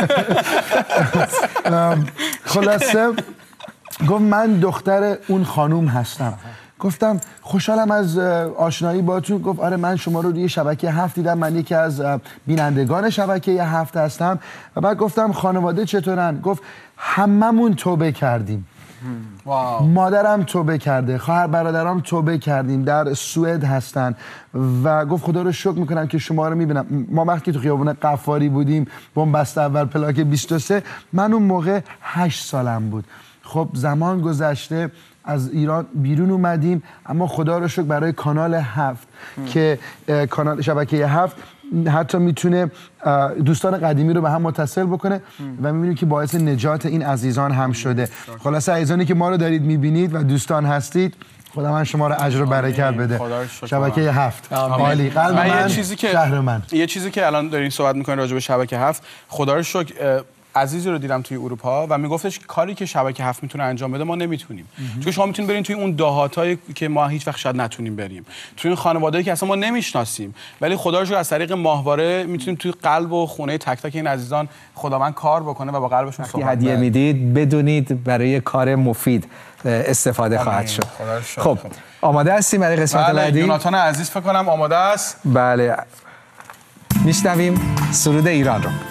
D: خلاصه گفت من دختر اون خانوم هستم. گفتم خوشحالم از آشنایی باهاتون. گفت آره من شما رو روی شبکه 7 دیدم، من یکی از بینندگان شبکه 7 هستم. و بعد گفتم خانواده چطورن؟ گفت هممون توبه کردیم. مادرم توبه کرده، خواهر برادرام توبه کردیم، در سوئد هستن و گفت خدا رو شکر میکنم که شما رو میبینم. ما وقتی تو خیابون قفاری بودیم، بنبست اول، پلاک 23، من اون موقع 8 سالم بود. خب زمان گذشته، از ایران بیرون اومدیم، اما خدا رو شکر برای کانال 7 که کانال شبکه 7 حتی میتونه دوستان قدیمی رو به هم متصل بکنه و میبینیم که باعث نجات این عزیزان هم شده. خلاصه عزیزانی که ما رو دارید میبینید و دوستان هستید، خدا من شما رو اجر و برکت بده. شبکه 7 عالی، قلب من، شهر من.
B: یه چیزی که الان دارین صحبت میکنین راجع به شبکه 7، خدا رو شکر عزیزی رو دیدم توی اروپا و میگفتش کاری که شبکه 7 میتونه انجام بده ما نمیتونیم. چون شما میتونید برین توی اون دهاتایی که ما هیچ وقت شاید نتونیم بریم، توی این خانواده‌ای که اصلا ما نمیشناسیم، ولی خدا رو شکر از طریق ماهواره میتونیم توی قلب و خونه تک تک این عزیزان خداوند کار بکنه و با قلبشون صحبت کنه.
A: هدیه میدید بدونید برای کار مفید استفاده خواهد شد. خب آماده هستیم برای قسمت بعدی؟
B: یوناتان عزیز فکر کنم آماده است.
A: بله، میشنویم سرود ایران رو.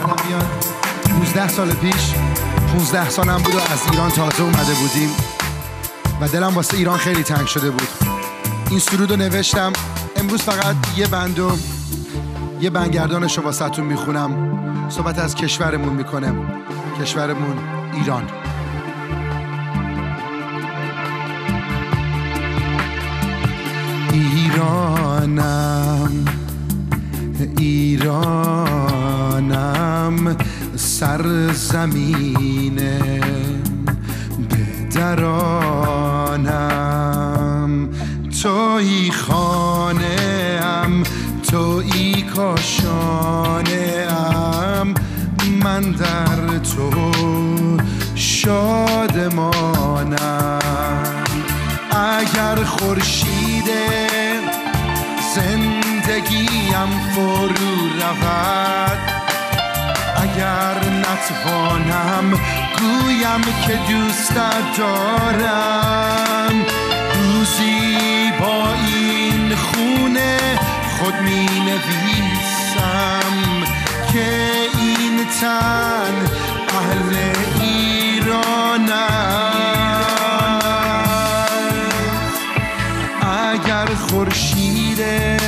E: 15 سال پیش 15 سالم بود و از ایران تازه اومده بودیم و دلم واسه ایران خیلی تنگ شده بود. این سرود رو نوشتم. امروز فقط یه بنگردانش رو واسه‌تون میخونم. صحبت از کشورمون میکنه، کشورمون ایران. ایرانم سرزمین پدرانم، تویی خانه‌ام، تویی کاشانه‌ام، من در تو شادمانم. اگر خورشید زندگیم فرو رود، اگر نتوانم گویم که دوستت دارم، روزی با این خونه خود می نویسم که این تن اهل ایران است. اگر خورشید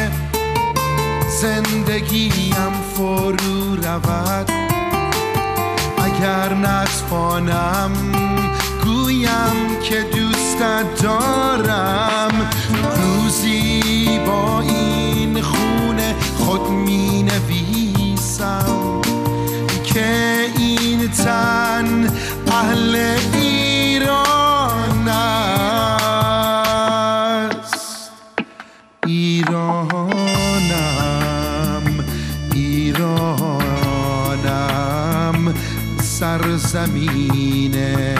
E: زندگیم فرو رود، اگر نتوانم گویم که دوستت دارم، روزی با این خونه خود می نویسم که این تن اهل ایران است. ایرانم سرزمین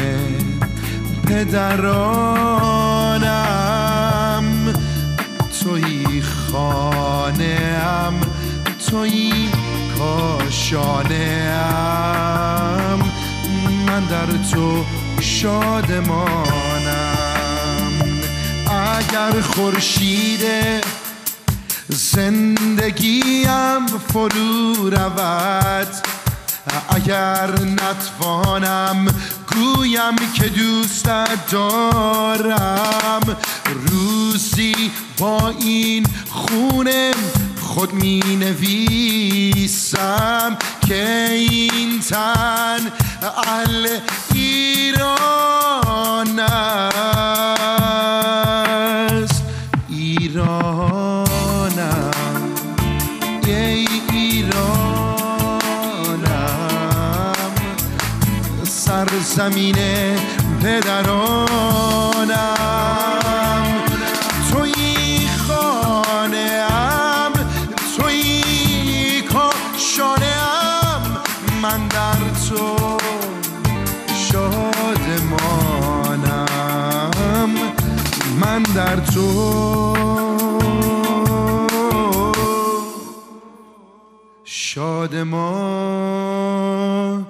E: پدرانم، تویی خانه‌ام، تویی کاشانه‌ام، من در تو شادمانم. اگر خورشید زندگیم فرو رود، اگر نتوانم گویم که دوستت دارم، روزی با این خونه خود می نویسم که این تن اهل ایران است. ایرانم، ای ایرانم، سرزمین پدرانم. تویی خانه‌ام، تویی کاشانه‌ام، من در تو شادمانم، من در تو شادمانم.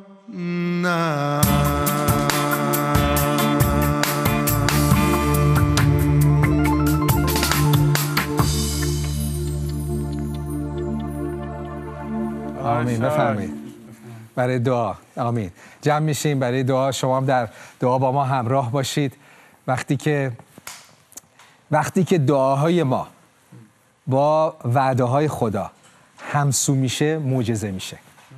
A: آمین. بفرمایید برای دعا. آمین. جمع میشیم برای دعا. شما هم در دعا با ما همراه باشید. وقتی که دعاهای ما با وعده های خدا همسو میشه، معجزه میشه.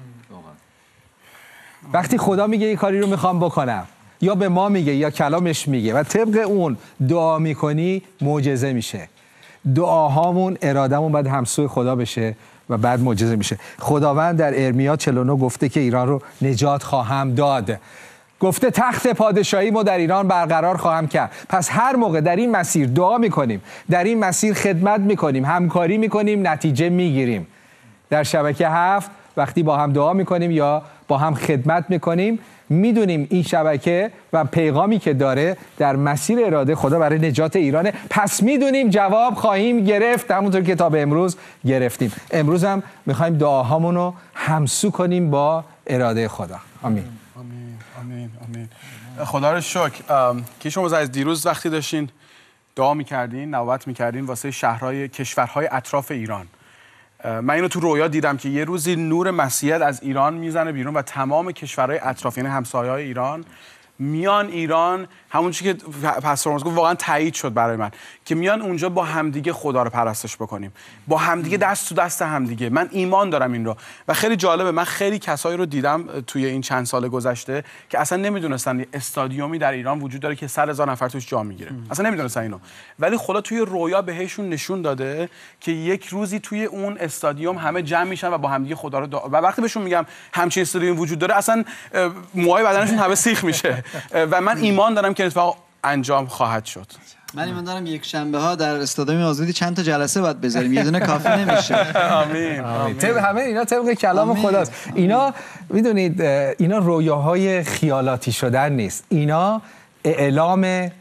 A: وقتی خدا میگه این کاری رو میخوام بکنم، یا به ما میگه یا کلامش میگه و طبق اون دعا میکنی، معجزه میشه. دعاهامون، ارادهمون باید همسوی خدا بشه و بعد معجزه میشه. خداوند در ارمیا 49 گفته که ایران رو نجات خواهم داد. گفته تخت پادشاهی ما در ایران برقرار خواهم کرد. پس هر موقع در این مسیر دعا میکنیم، در این مسیر خدمت میکنیم، همکاری میکنیم، نتیجه میگیریم. در شبکه 7 وقتی با هم دعا میکنیم یا با هم خدمت میکنیم، میدونیم این شبکه و پیغامی که داره در مسیر اراده خدا برای نجات ایرانه. پس میدونیم جواب خواهیم گرفت، همونطور که تا به امروز گرفتیم. امروز هم میخوایم دعاهامون رو همسو کنیم با اراده خدا. آمین.
B: آمین. آمین. آمین. خدا رو شکر که شما از دیروز وقتی داشتین دعا میکردین، نوبت میکردین واسه شهرهای کشورهای اطراف ایران. من اینو تو رویا دیدم که یه روزی نور مسیحیت از ایران میزنه بیرون و تمام کشورهای اطراف، یعنی همسایه‌های ایران، میان ایران. همون چیزی که پستور گفت واقعا تایید شد برای من، که میان اونجا با همدیگه خدا رو پرستش بکنیم، با همدیگه دست تو دست همدیگه. من ایمان دارم این رو و خیلی جالبه. من خیلی کسایی رو دیدم توی این چند سال گذشته که اصلا نمیدونستن استادیومی در ایران وجود داره که 100,000 نفر توش جا میگیره، اصلا نمیدونستن اینو، ولی خدا توی رویا بهشون نشون داده که یک روزی توی اون استادیوم همه جمع میشن و با همدیگه خدا رو و وقتی بهشون میگم همچین استادیومی وجود داره، اصلا موهای بدنشون همه سیخ میشه و من ایمان دارم که اتفاق انجام خواهد شد.
C: من ایمان دارم یک شنبه ها در استادیوم آزادی چند تا جلسه باید بذاریم، یه دونه کافی نمیشه.
B: آمین.
A: همه اینا طبق کلام خداست. اینا میدونید اینا رویاهای خیالاتی شدن نیست، اینا اعلام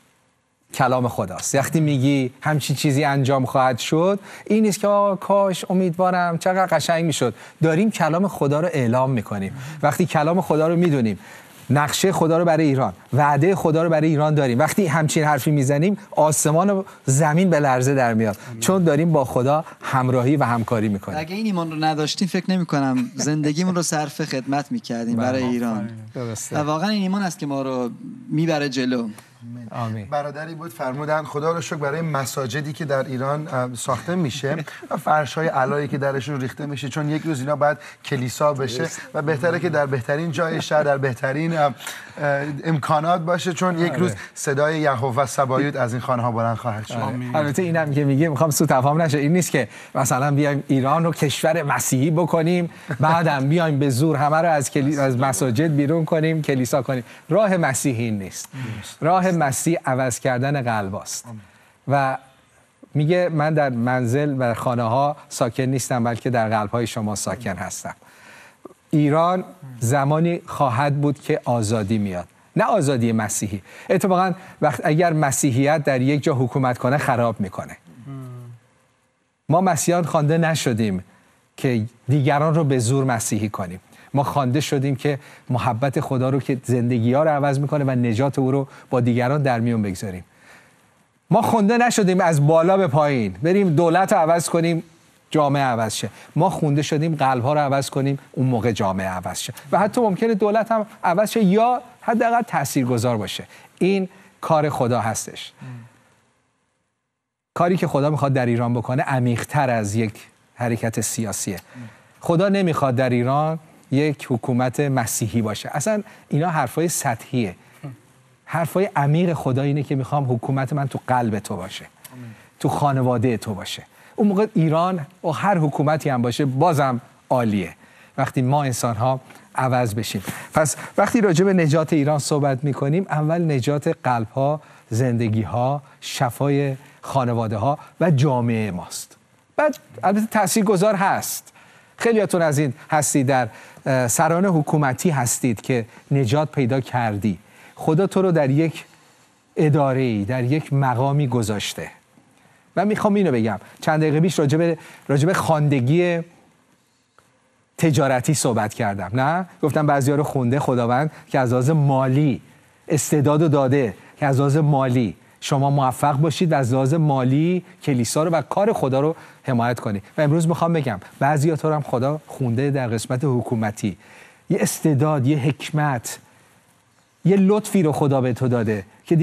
A: کلام خداست. وقتی میگی همچین چیزی انجام خواهد شد، این نیست که کاش، امیدوارم، چقدر قشنگ میشد. داریم کلام خدا رو اعلام میکنیم. وقتی کلام خدا رو میدونیم، نقشه خدا رو برای ایران، وعده خدا رو برای ایران داریم، وقتی همچین حرفی میزنیم، آسمان و زمین به لرزه در میاد، چون داریم با خدا همراهی و همکاری میکنیم.
C: اگه این ایمان رو نداشتیم فکر نمی‌کنم زندگیمون رو صرف خدمت می‌کردیم برای ایران.
A: درسته.
C: و واقعا این ایمان است که ما رو میبره جلو.
A: آمین.
D: برادری بود فرمودن خدا رو شکر برای مساجدی که در ایران ساخته میشه و فرش‌های علایی که درشون ریخته میشه، چون یک روز اینا باید کلیسا بشه و بهتره که در بهترین جای شهر، در بهترین امکانات باشه، چون یک روز صدای یهوه سبایوت از این خانه‌ها بلند خواهد شد.
A: البته اینم که میگه، میخوام سوء تفاهم نشه، این نیست که مثلا بیایم ایران رو کشور مسیحی بکنیم بعدم بیایم به زور همه رو از مساجد بیرون کنیم، کلیسا کنیم. راه مسیحی نیست. راه مسیح عوض کردن قلب است و میگه من در منزل و خانه ها ساکن نیستم، بلکه در قلب های شما ساکن هستم. ایران زمانی خواهد بود که آزادی میاد، نه آزادی مسیحی. اتفاقا اگر مسیحیت در یک جا حکومت کنه خراب میکنه. ما مسیحیان خوانده نشدیم که دیگران رو به زور مسیحی کنیم. ما خوانده شدیم که محبت خدا رو که زندگی ها رو عوض میکنه و نجات او رو با دیگران در میون بگذاریم. ما خوانده نشدیم از بالا به پایین بریم دولت رو عوض کنیم جامعه عوض شه. ما خونده شدیم قلب ها رو عوض کنیم، اون موقع جامعه عوض شه و حتی ممکنه دولت هم عوض شه یا حداقل تاثیرگذار باشه. این کار خدا هستش. کاری که خدا میخواد در ایران بکنه عمیق‌تر از یک حرکت سیاسیه. خدا نمیخواد در ایران یک حکومت مسیحی باشه. اصلا اینا حرفای سطحیه. حرفای عمیق خدا اینه که میخوام حکومت من تو قلب تو باشه، تو خانواده تو باشه. اون موقع ایران و هر حکومتی هم باشه بازم عالیه. وقتی ما انسان ها عوض بشیم. پس وقتی راجع به نجات ایران صحبت میکنیم، اول نجات قلب‌ها، زندگی‌ها، شفای خانواده‌ها و جامعه ماست. بعد البته تاثیرگذار هست. خیلیاتون از این هستید در سران حکومتی هستید که نجات پیدا کردی. خدا تو رو در یک اداره‌ای، در یک مقامی گذاشته. من میخوام اینو بگم. چند دقیقه پیش راجع به خواندگی تجارتی صحبت کردم. نه؟ گفتم بعضی‌ها رو خونده خداوند که از لحاظ مالی استعدادو داده، که از لحاظ مالی شما موفق باشید و از لحاظ مالی کلیسا رو و کار خدا رو حمایت کنید. و امروز میخوام بگم بعضی‌ها تو رو هم خدا خونده در قسمت حکومتی. یه استعداد، یه حکمت، یه لطفی رو خدا به تو داده که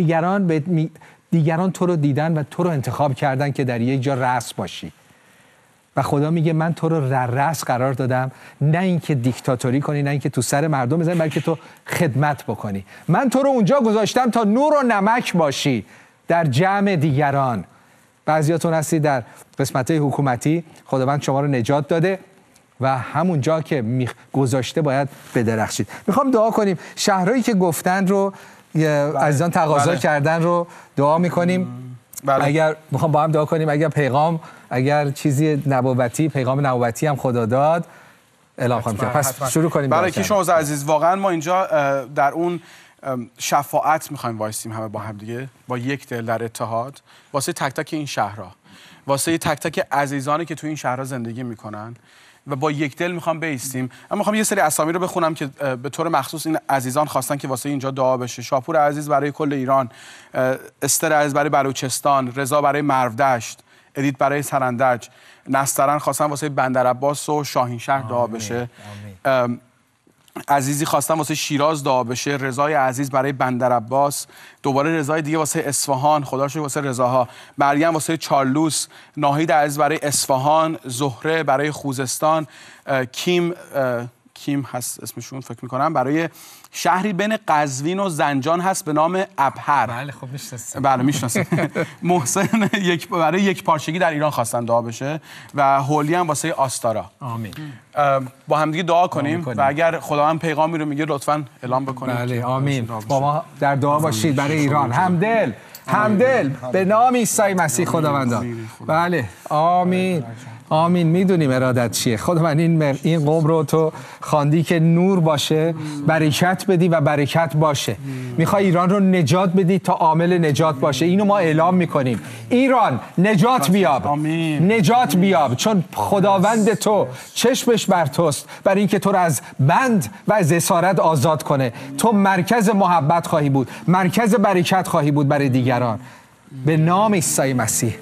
A: دیگران تو رو دیدن و تو رو انتخاب کردن که در یک جا رأس باشی. و خدا میگه من تو رو در رأس قرار دادم، نه اینکه دیکتاتوری کنی، نه اینکه تو سر مردم بزنی، بلکه تو خدمت بکنی. من تو رو اونجا گذاشتم تا نور و نمک باشی در جمع دیگران. بعضیاتون هستی در قسمت‌های حکومتی، خداوند شما رو نجات داده و همونجا که گذاشته باید بدرخشید. میخوام دعا کنیم. شهرهایی که گفتن رو عزیزان تقاضا کردن رو دعا میکنیم. اگر میخوام با هم دعا کنیم، اگر چیزی نبوتی، پیغام نبوتی هم خدا داد اعلام کنیم. پس شروع کنیم.
B: برای که شما عزیز، واقعا ما اینجا در اون شفاعت میخوایم وایسیم همه با هم دیگه، با یک دل در اتحاد، واسه تک تک این شهرها، واسه تک تک عزیزانی که تو این شهرها زندگی میکنن و با یک دل میخوام بایستیم. اما میخوام یه سری اسامی رو بخونم که به طور مخصوص این عزیزان خواستن که واسه اینجا دعا بشه. شاپور عزیز برای کل ایران، استر عزیز برای بلوچستان، رضا برای مرودشت، ادیت برای سرندج، نسترن خواستن واسه بندرعباس و شاهینشهر دعا بشه. عزیزی خواستن واسه شیراز دعا بشه، رضای عزیز برای بندرعباس، دوباره رضای دیگه واسه اصفهان، خدا شکر واسه رضاها، مریم واسه چارلوس، ناهید عزیز برای اصفهان، زهره برای خوزستان، کیم هست اسمشون فکر میکنم، برای شهری بین قزوین و زنجان هست به نام ابهر.
A: بله خب میشناسم.
B: بله میشناسم. محسن برای یک پارچگی در ایران خواستن دعا بشه و هولی هم واسه آستارا.
A: آمین.
B: با هم دیگه دعا کنیم و اگر خداوند پیغامی رو میگه لطفاً اعلام بکنید.
A: بله آمین. با ما در دعا باشید برای ایران. همدل به نام عیسی مسیح خداوندا. بله آمین. آمین. میدونیم ارادت چیه. خداوند این قوم رو تو خواندی که نور باشه، برکت بدی و برکت باشه. میخوای ایران رو نجات بدی تا عامل نجات باشه. اینو ما اعلام میکنیم. ایران نجات بیاب.
B: آمین.
A: نجات بیاب، چون خداوند تو چشمش بر توست، برای اینکه تو رو از بند و از اسارت آزاد کنه. تو مرکز محبت خواهی بود، مرکز برکت خواهی بود برای دیگران. به نام عیسی مسیح.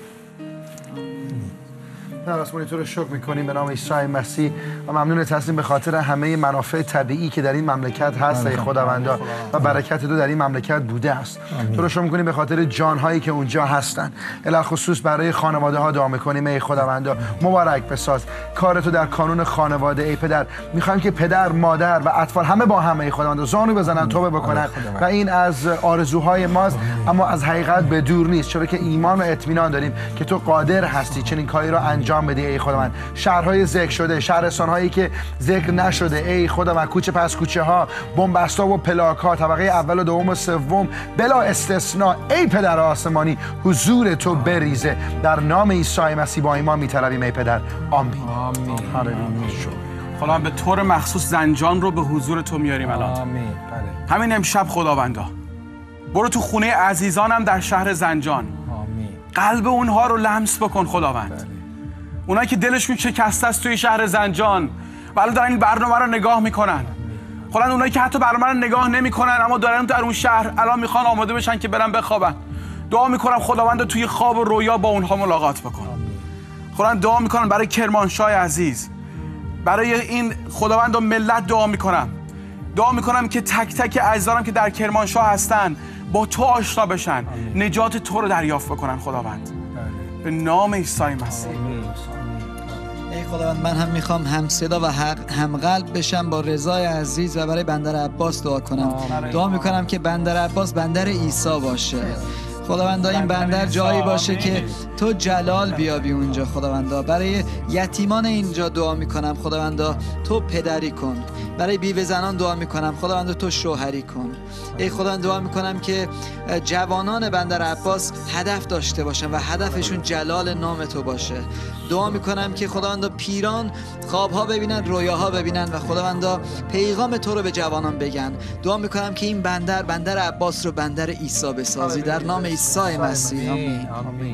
D: در آسمانی تو رو شکر میکنیم به نام عیسی مسیح و ممنونت هستیم به خاطر همه منافع طبیعی که در این مملکت هست ای خداوندا و برکت تو در این مملکت بوده است. تو رو شکر میکنیم به خاطر جانهایی که اونجا هستن. الی خصوص برای خانواده ها دعا میکنیم ای خداوندا، مبارک بساز کار تو در کانون خانواده ای پدر. میخوایم که پدر، مادر و اطفال همه با هم ای خداوندا زانو بزنن، توبه بکنن و این از آرزوهای ماست اما از حقیقت به دور نیست، چرا که ایمان و اطمینان داریم که تو قادر هستی چنین کاری را انجام بدی ای خداوند. شهرهای ذکر شده، شهرستان‌هایی که ذکر نشده ای خداوند، کوچه پس کوچه ها، بن‌بست‌ها و پلاک ها، طبقه اول و دوم و سوم بلا استثناء ای پدر آسمانی حضور تو بریزه. در نام عیسی مسیح با ایمان می‌طلبیم ای پدر. آمین.
A: آمین.
D: هللویا.
B: خداوند به طور مخصوص زنجان رو به حضور تو میاریم الان.
A: آمین. بله.
B: همین امشب خداوندا برو تو خونه عزیزانم در شهر زنجان.
A: آمین.
B: قلب اونها رو لمس بکن خداوند. اونایی که دلشون شکسته است توی شهر زنجان و الان دارن این برنامه رو نگاه میکنن. خداوند اونایی که حتی برنامه رو نگاه نمیکنن اما دارن در اون شهر الان میخوان آماده بشن که برن بخوابن. دعا میکنم خداوند توی خواب و رویا با اونها ملاقات بکن. خداوند دعا میکنم برای کرمانشاه عزیز، برای این خداوند و ملت دعا میکنم که تک تک عزیزانم که در کرمانشاه هستن با تو آشنا بشن، نجات تو رو دریافت بکنن خداوند. به نام عیسی مسیح.
C: ای خداوند من هم میخوام هم صدا و هم قلب بشم با رضای عزیز و برای بندرعباس دعا کنم. دعا میکنم که بندرعباس بندر عیسی باشه. خداوندا این بندر جایی باشه که تو جلال بیابی اونجا. خداوندا برای یتیمان اینجا دعا میکنم. خداوندا تو پدری کن. برای بیوه زنان دعا میکنم خداوند تو شوهری کن. ای خداوند دعا میکنم که جوانان بندر عباس هدف داشته باشن و هدفشون جلال نام تو باشه. دعا میکنم که خداوند پیران خوابها ببینن، رویاها ببینن و خداوند پیغام تو رو به جوانان بگن. دعا میکنم که این بندر عباس رو بندر عیسی بسازی در نام عیسی مسیح. آمین.
A: آمین.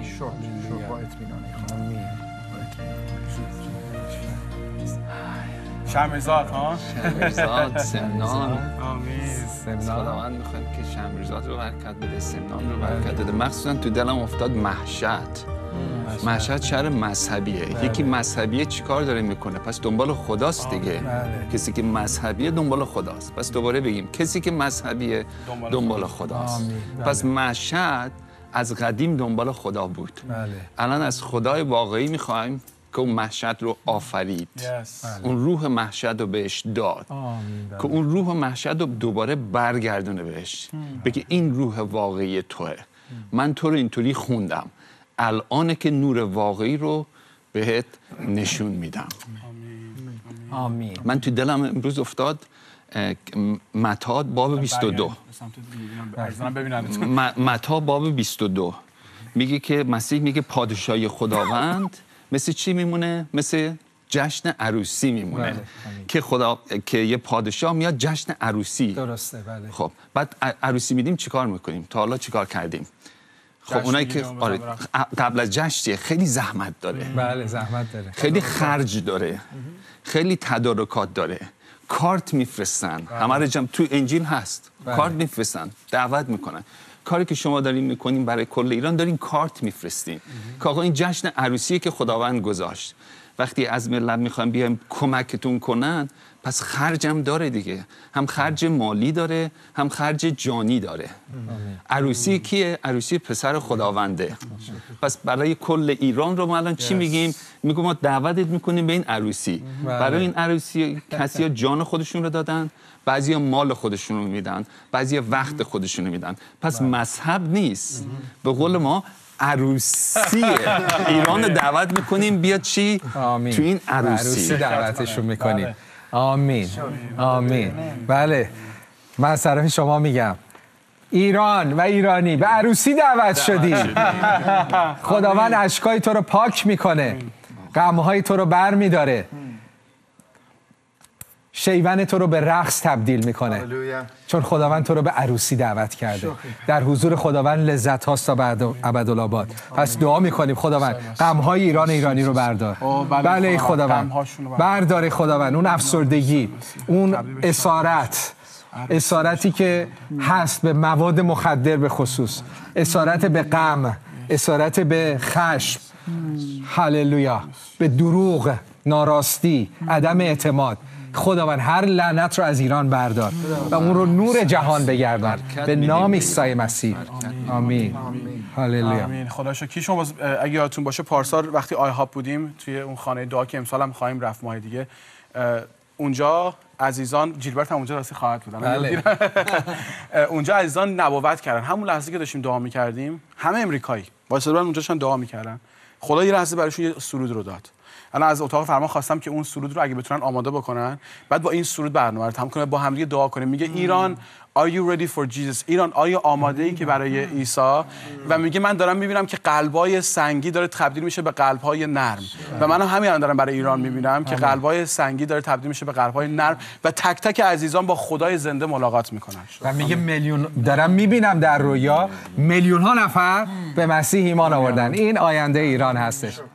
B: شمرزاد ها؟
F: شمرزاد، سمنان.
B: آمین.
F: خداوند میخوایم که شمرزاد رو برکت بده، سمنان رو برکت بده. مخصوصا تو دلم افتاد مشهد شهر مذهبیه. یکی مذهبیه چیکار داره میکنه؟ پس دنبال خداست دیگه. کسی که مذهبیه دنبال خداست. پس دوباره بگیم کسی که مذهبیه دنبال خداست. پس مشهد از قدیم دنبال خدا بود. الان از خدای واقعی میخوایم که اون مشهد رو آفرید. اون روح مشهد رو بهش داد. که اون روح مشهد رو دوباره برگردونه بهش. بگه این روح واقعی توه. من تو رو اینطوری خوندم. الانه که نور واقعی رو بهت نشون میدم.
A: آمین.
F: من تو دلم امروز افتاد متی باب 22. متی باب 22 میگه که مسیح میگه پادشاهی خداوند مثل چی میمونه؟ مثل جشن عروسی میمونه. که یه پادشاه میاد جشن عروسی.
A: درسته. بله.
F: خب بعد عروسی میدیم چیکار میکنیم؟ تا حالا چیکار کردیم؟ خب اونایی که قبل از جشن خیلی زحمت داره.
A: بله زحمت داره.
F: خیلی خرج داره. خیلی تدارکات داره. کارت میفرستن. همه رو تو انجیل هست. کارت میفرستن. دعوت میکنن. کاری که شما دارین میکنین برای کل ایران دارین کارت میفرستین. که آقا این جشن عروسیه که خداوند گذاشت. وقتی از ملت میخوان بیایم کمکتون کنن پس خرجم داره دیگه. هم خرج مالی داره هم خرج جانی داره. عروسی کیه؟ عروسی پسر خداونده. پس برای کل ایران رو ما الان چی میگیم؟ میگم ما دعوتت میکنیم به این عروسی. برای این عروسی کسی‌ها جان خودشون رو دادن، بعضیا مال خودشون رو میدن، بعضیا وقت خودشون رو میدن. پس مذهب نیست. به قول ما عروسیه. ایران رو دعوت میکنیم بیاد چی؟
A: آمین.
F: تو این عروسی
A: دعوتشون میکنیم. آمین. آمین. بله من از طرف شما میگم ایران و ایرانی به عروسی دعوت شدی. خداوند اشکای تو رو پاک میکنه، غمهای تو رو بر میداره، شیون تو رو به رقص تبدیل میکنه. چون خداوند تو رو به عروسی دعوت کرده. در حضور خداوند لذت هاست تا بعد ابدالآباد. پس دعا میکنیم خداوند غمهای ایرانی رو بردار. بله خداوند بردار خداوند اون افسردگی، اون اسارتی که هست به مواد مخدر، به خصوص اسارت به غم، اسارت به خشم، هللویا، به دروغ، ناراستی، عدم اعتماد. خداوند هر لعنت رو از ایران بردار و اون رو نور جهان بگردان به نام عیسی مسیح. آمین. هللویا.
B: آمین. خدا شکر. کی شما اگه یادتون باشه پارسال وقتی آیهاب بودیم توی اون خانه دعا که امسال هم خواهیم رفت ماه دیگه، اونجا عزیزان جیلبرت هم اونجا راستی خواهد بودن.
A: بله.
B: اونجا عزیزان نبوت کردن. همون لحظه که داشتیم دعا می‌کردیم همه امریکایی واسه اونجاشون دعا می‌کردن. خدا یه لحظه براشون یه سرود رو داد. الان از اتاق فرمان خواستم که اون سرود رو اگه بتونن آماده بکنن، بعد با این سرود برنامه رو تمام کنیم، با همدیگه دعا کنیم. میگه ایران Are you ready for Jesus؟ ایران آیا آماده ای که برای عیسی؟ و میگه من دارم میبینم که قلبای سنگی داره تبدیل میشه به قلبهای نرم. و منم همین الان دارم برای ایران میبینم که قلبای سنگی داره تبدیل میشه به قلبهای نرم و تک تک عزیزان با خدای زنده ملاقات میکنن.
A: و میگه میلیون دارم میبینم در رویا میلیون ها نفر به مسیح ایمان آوردن. این آینده ایران هستش.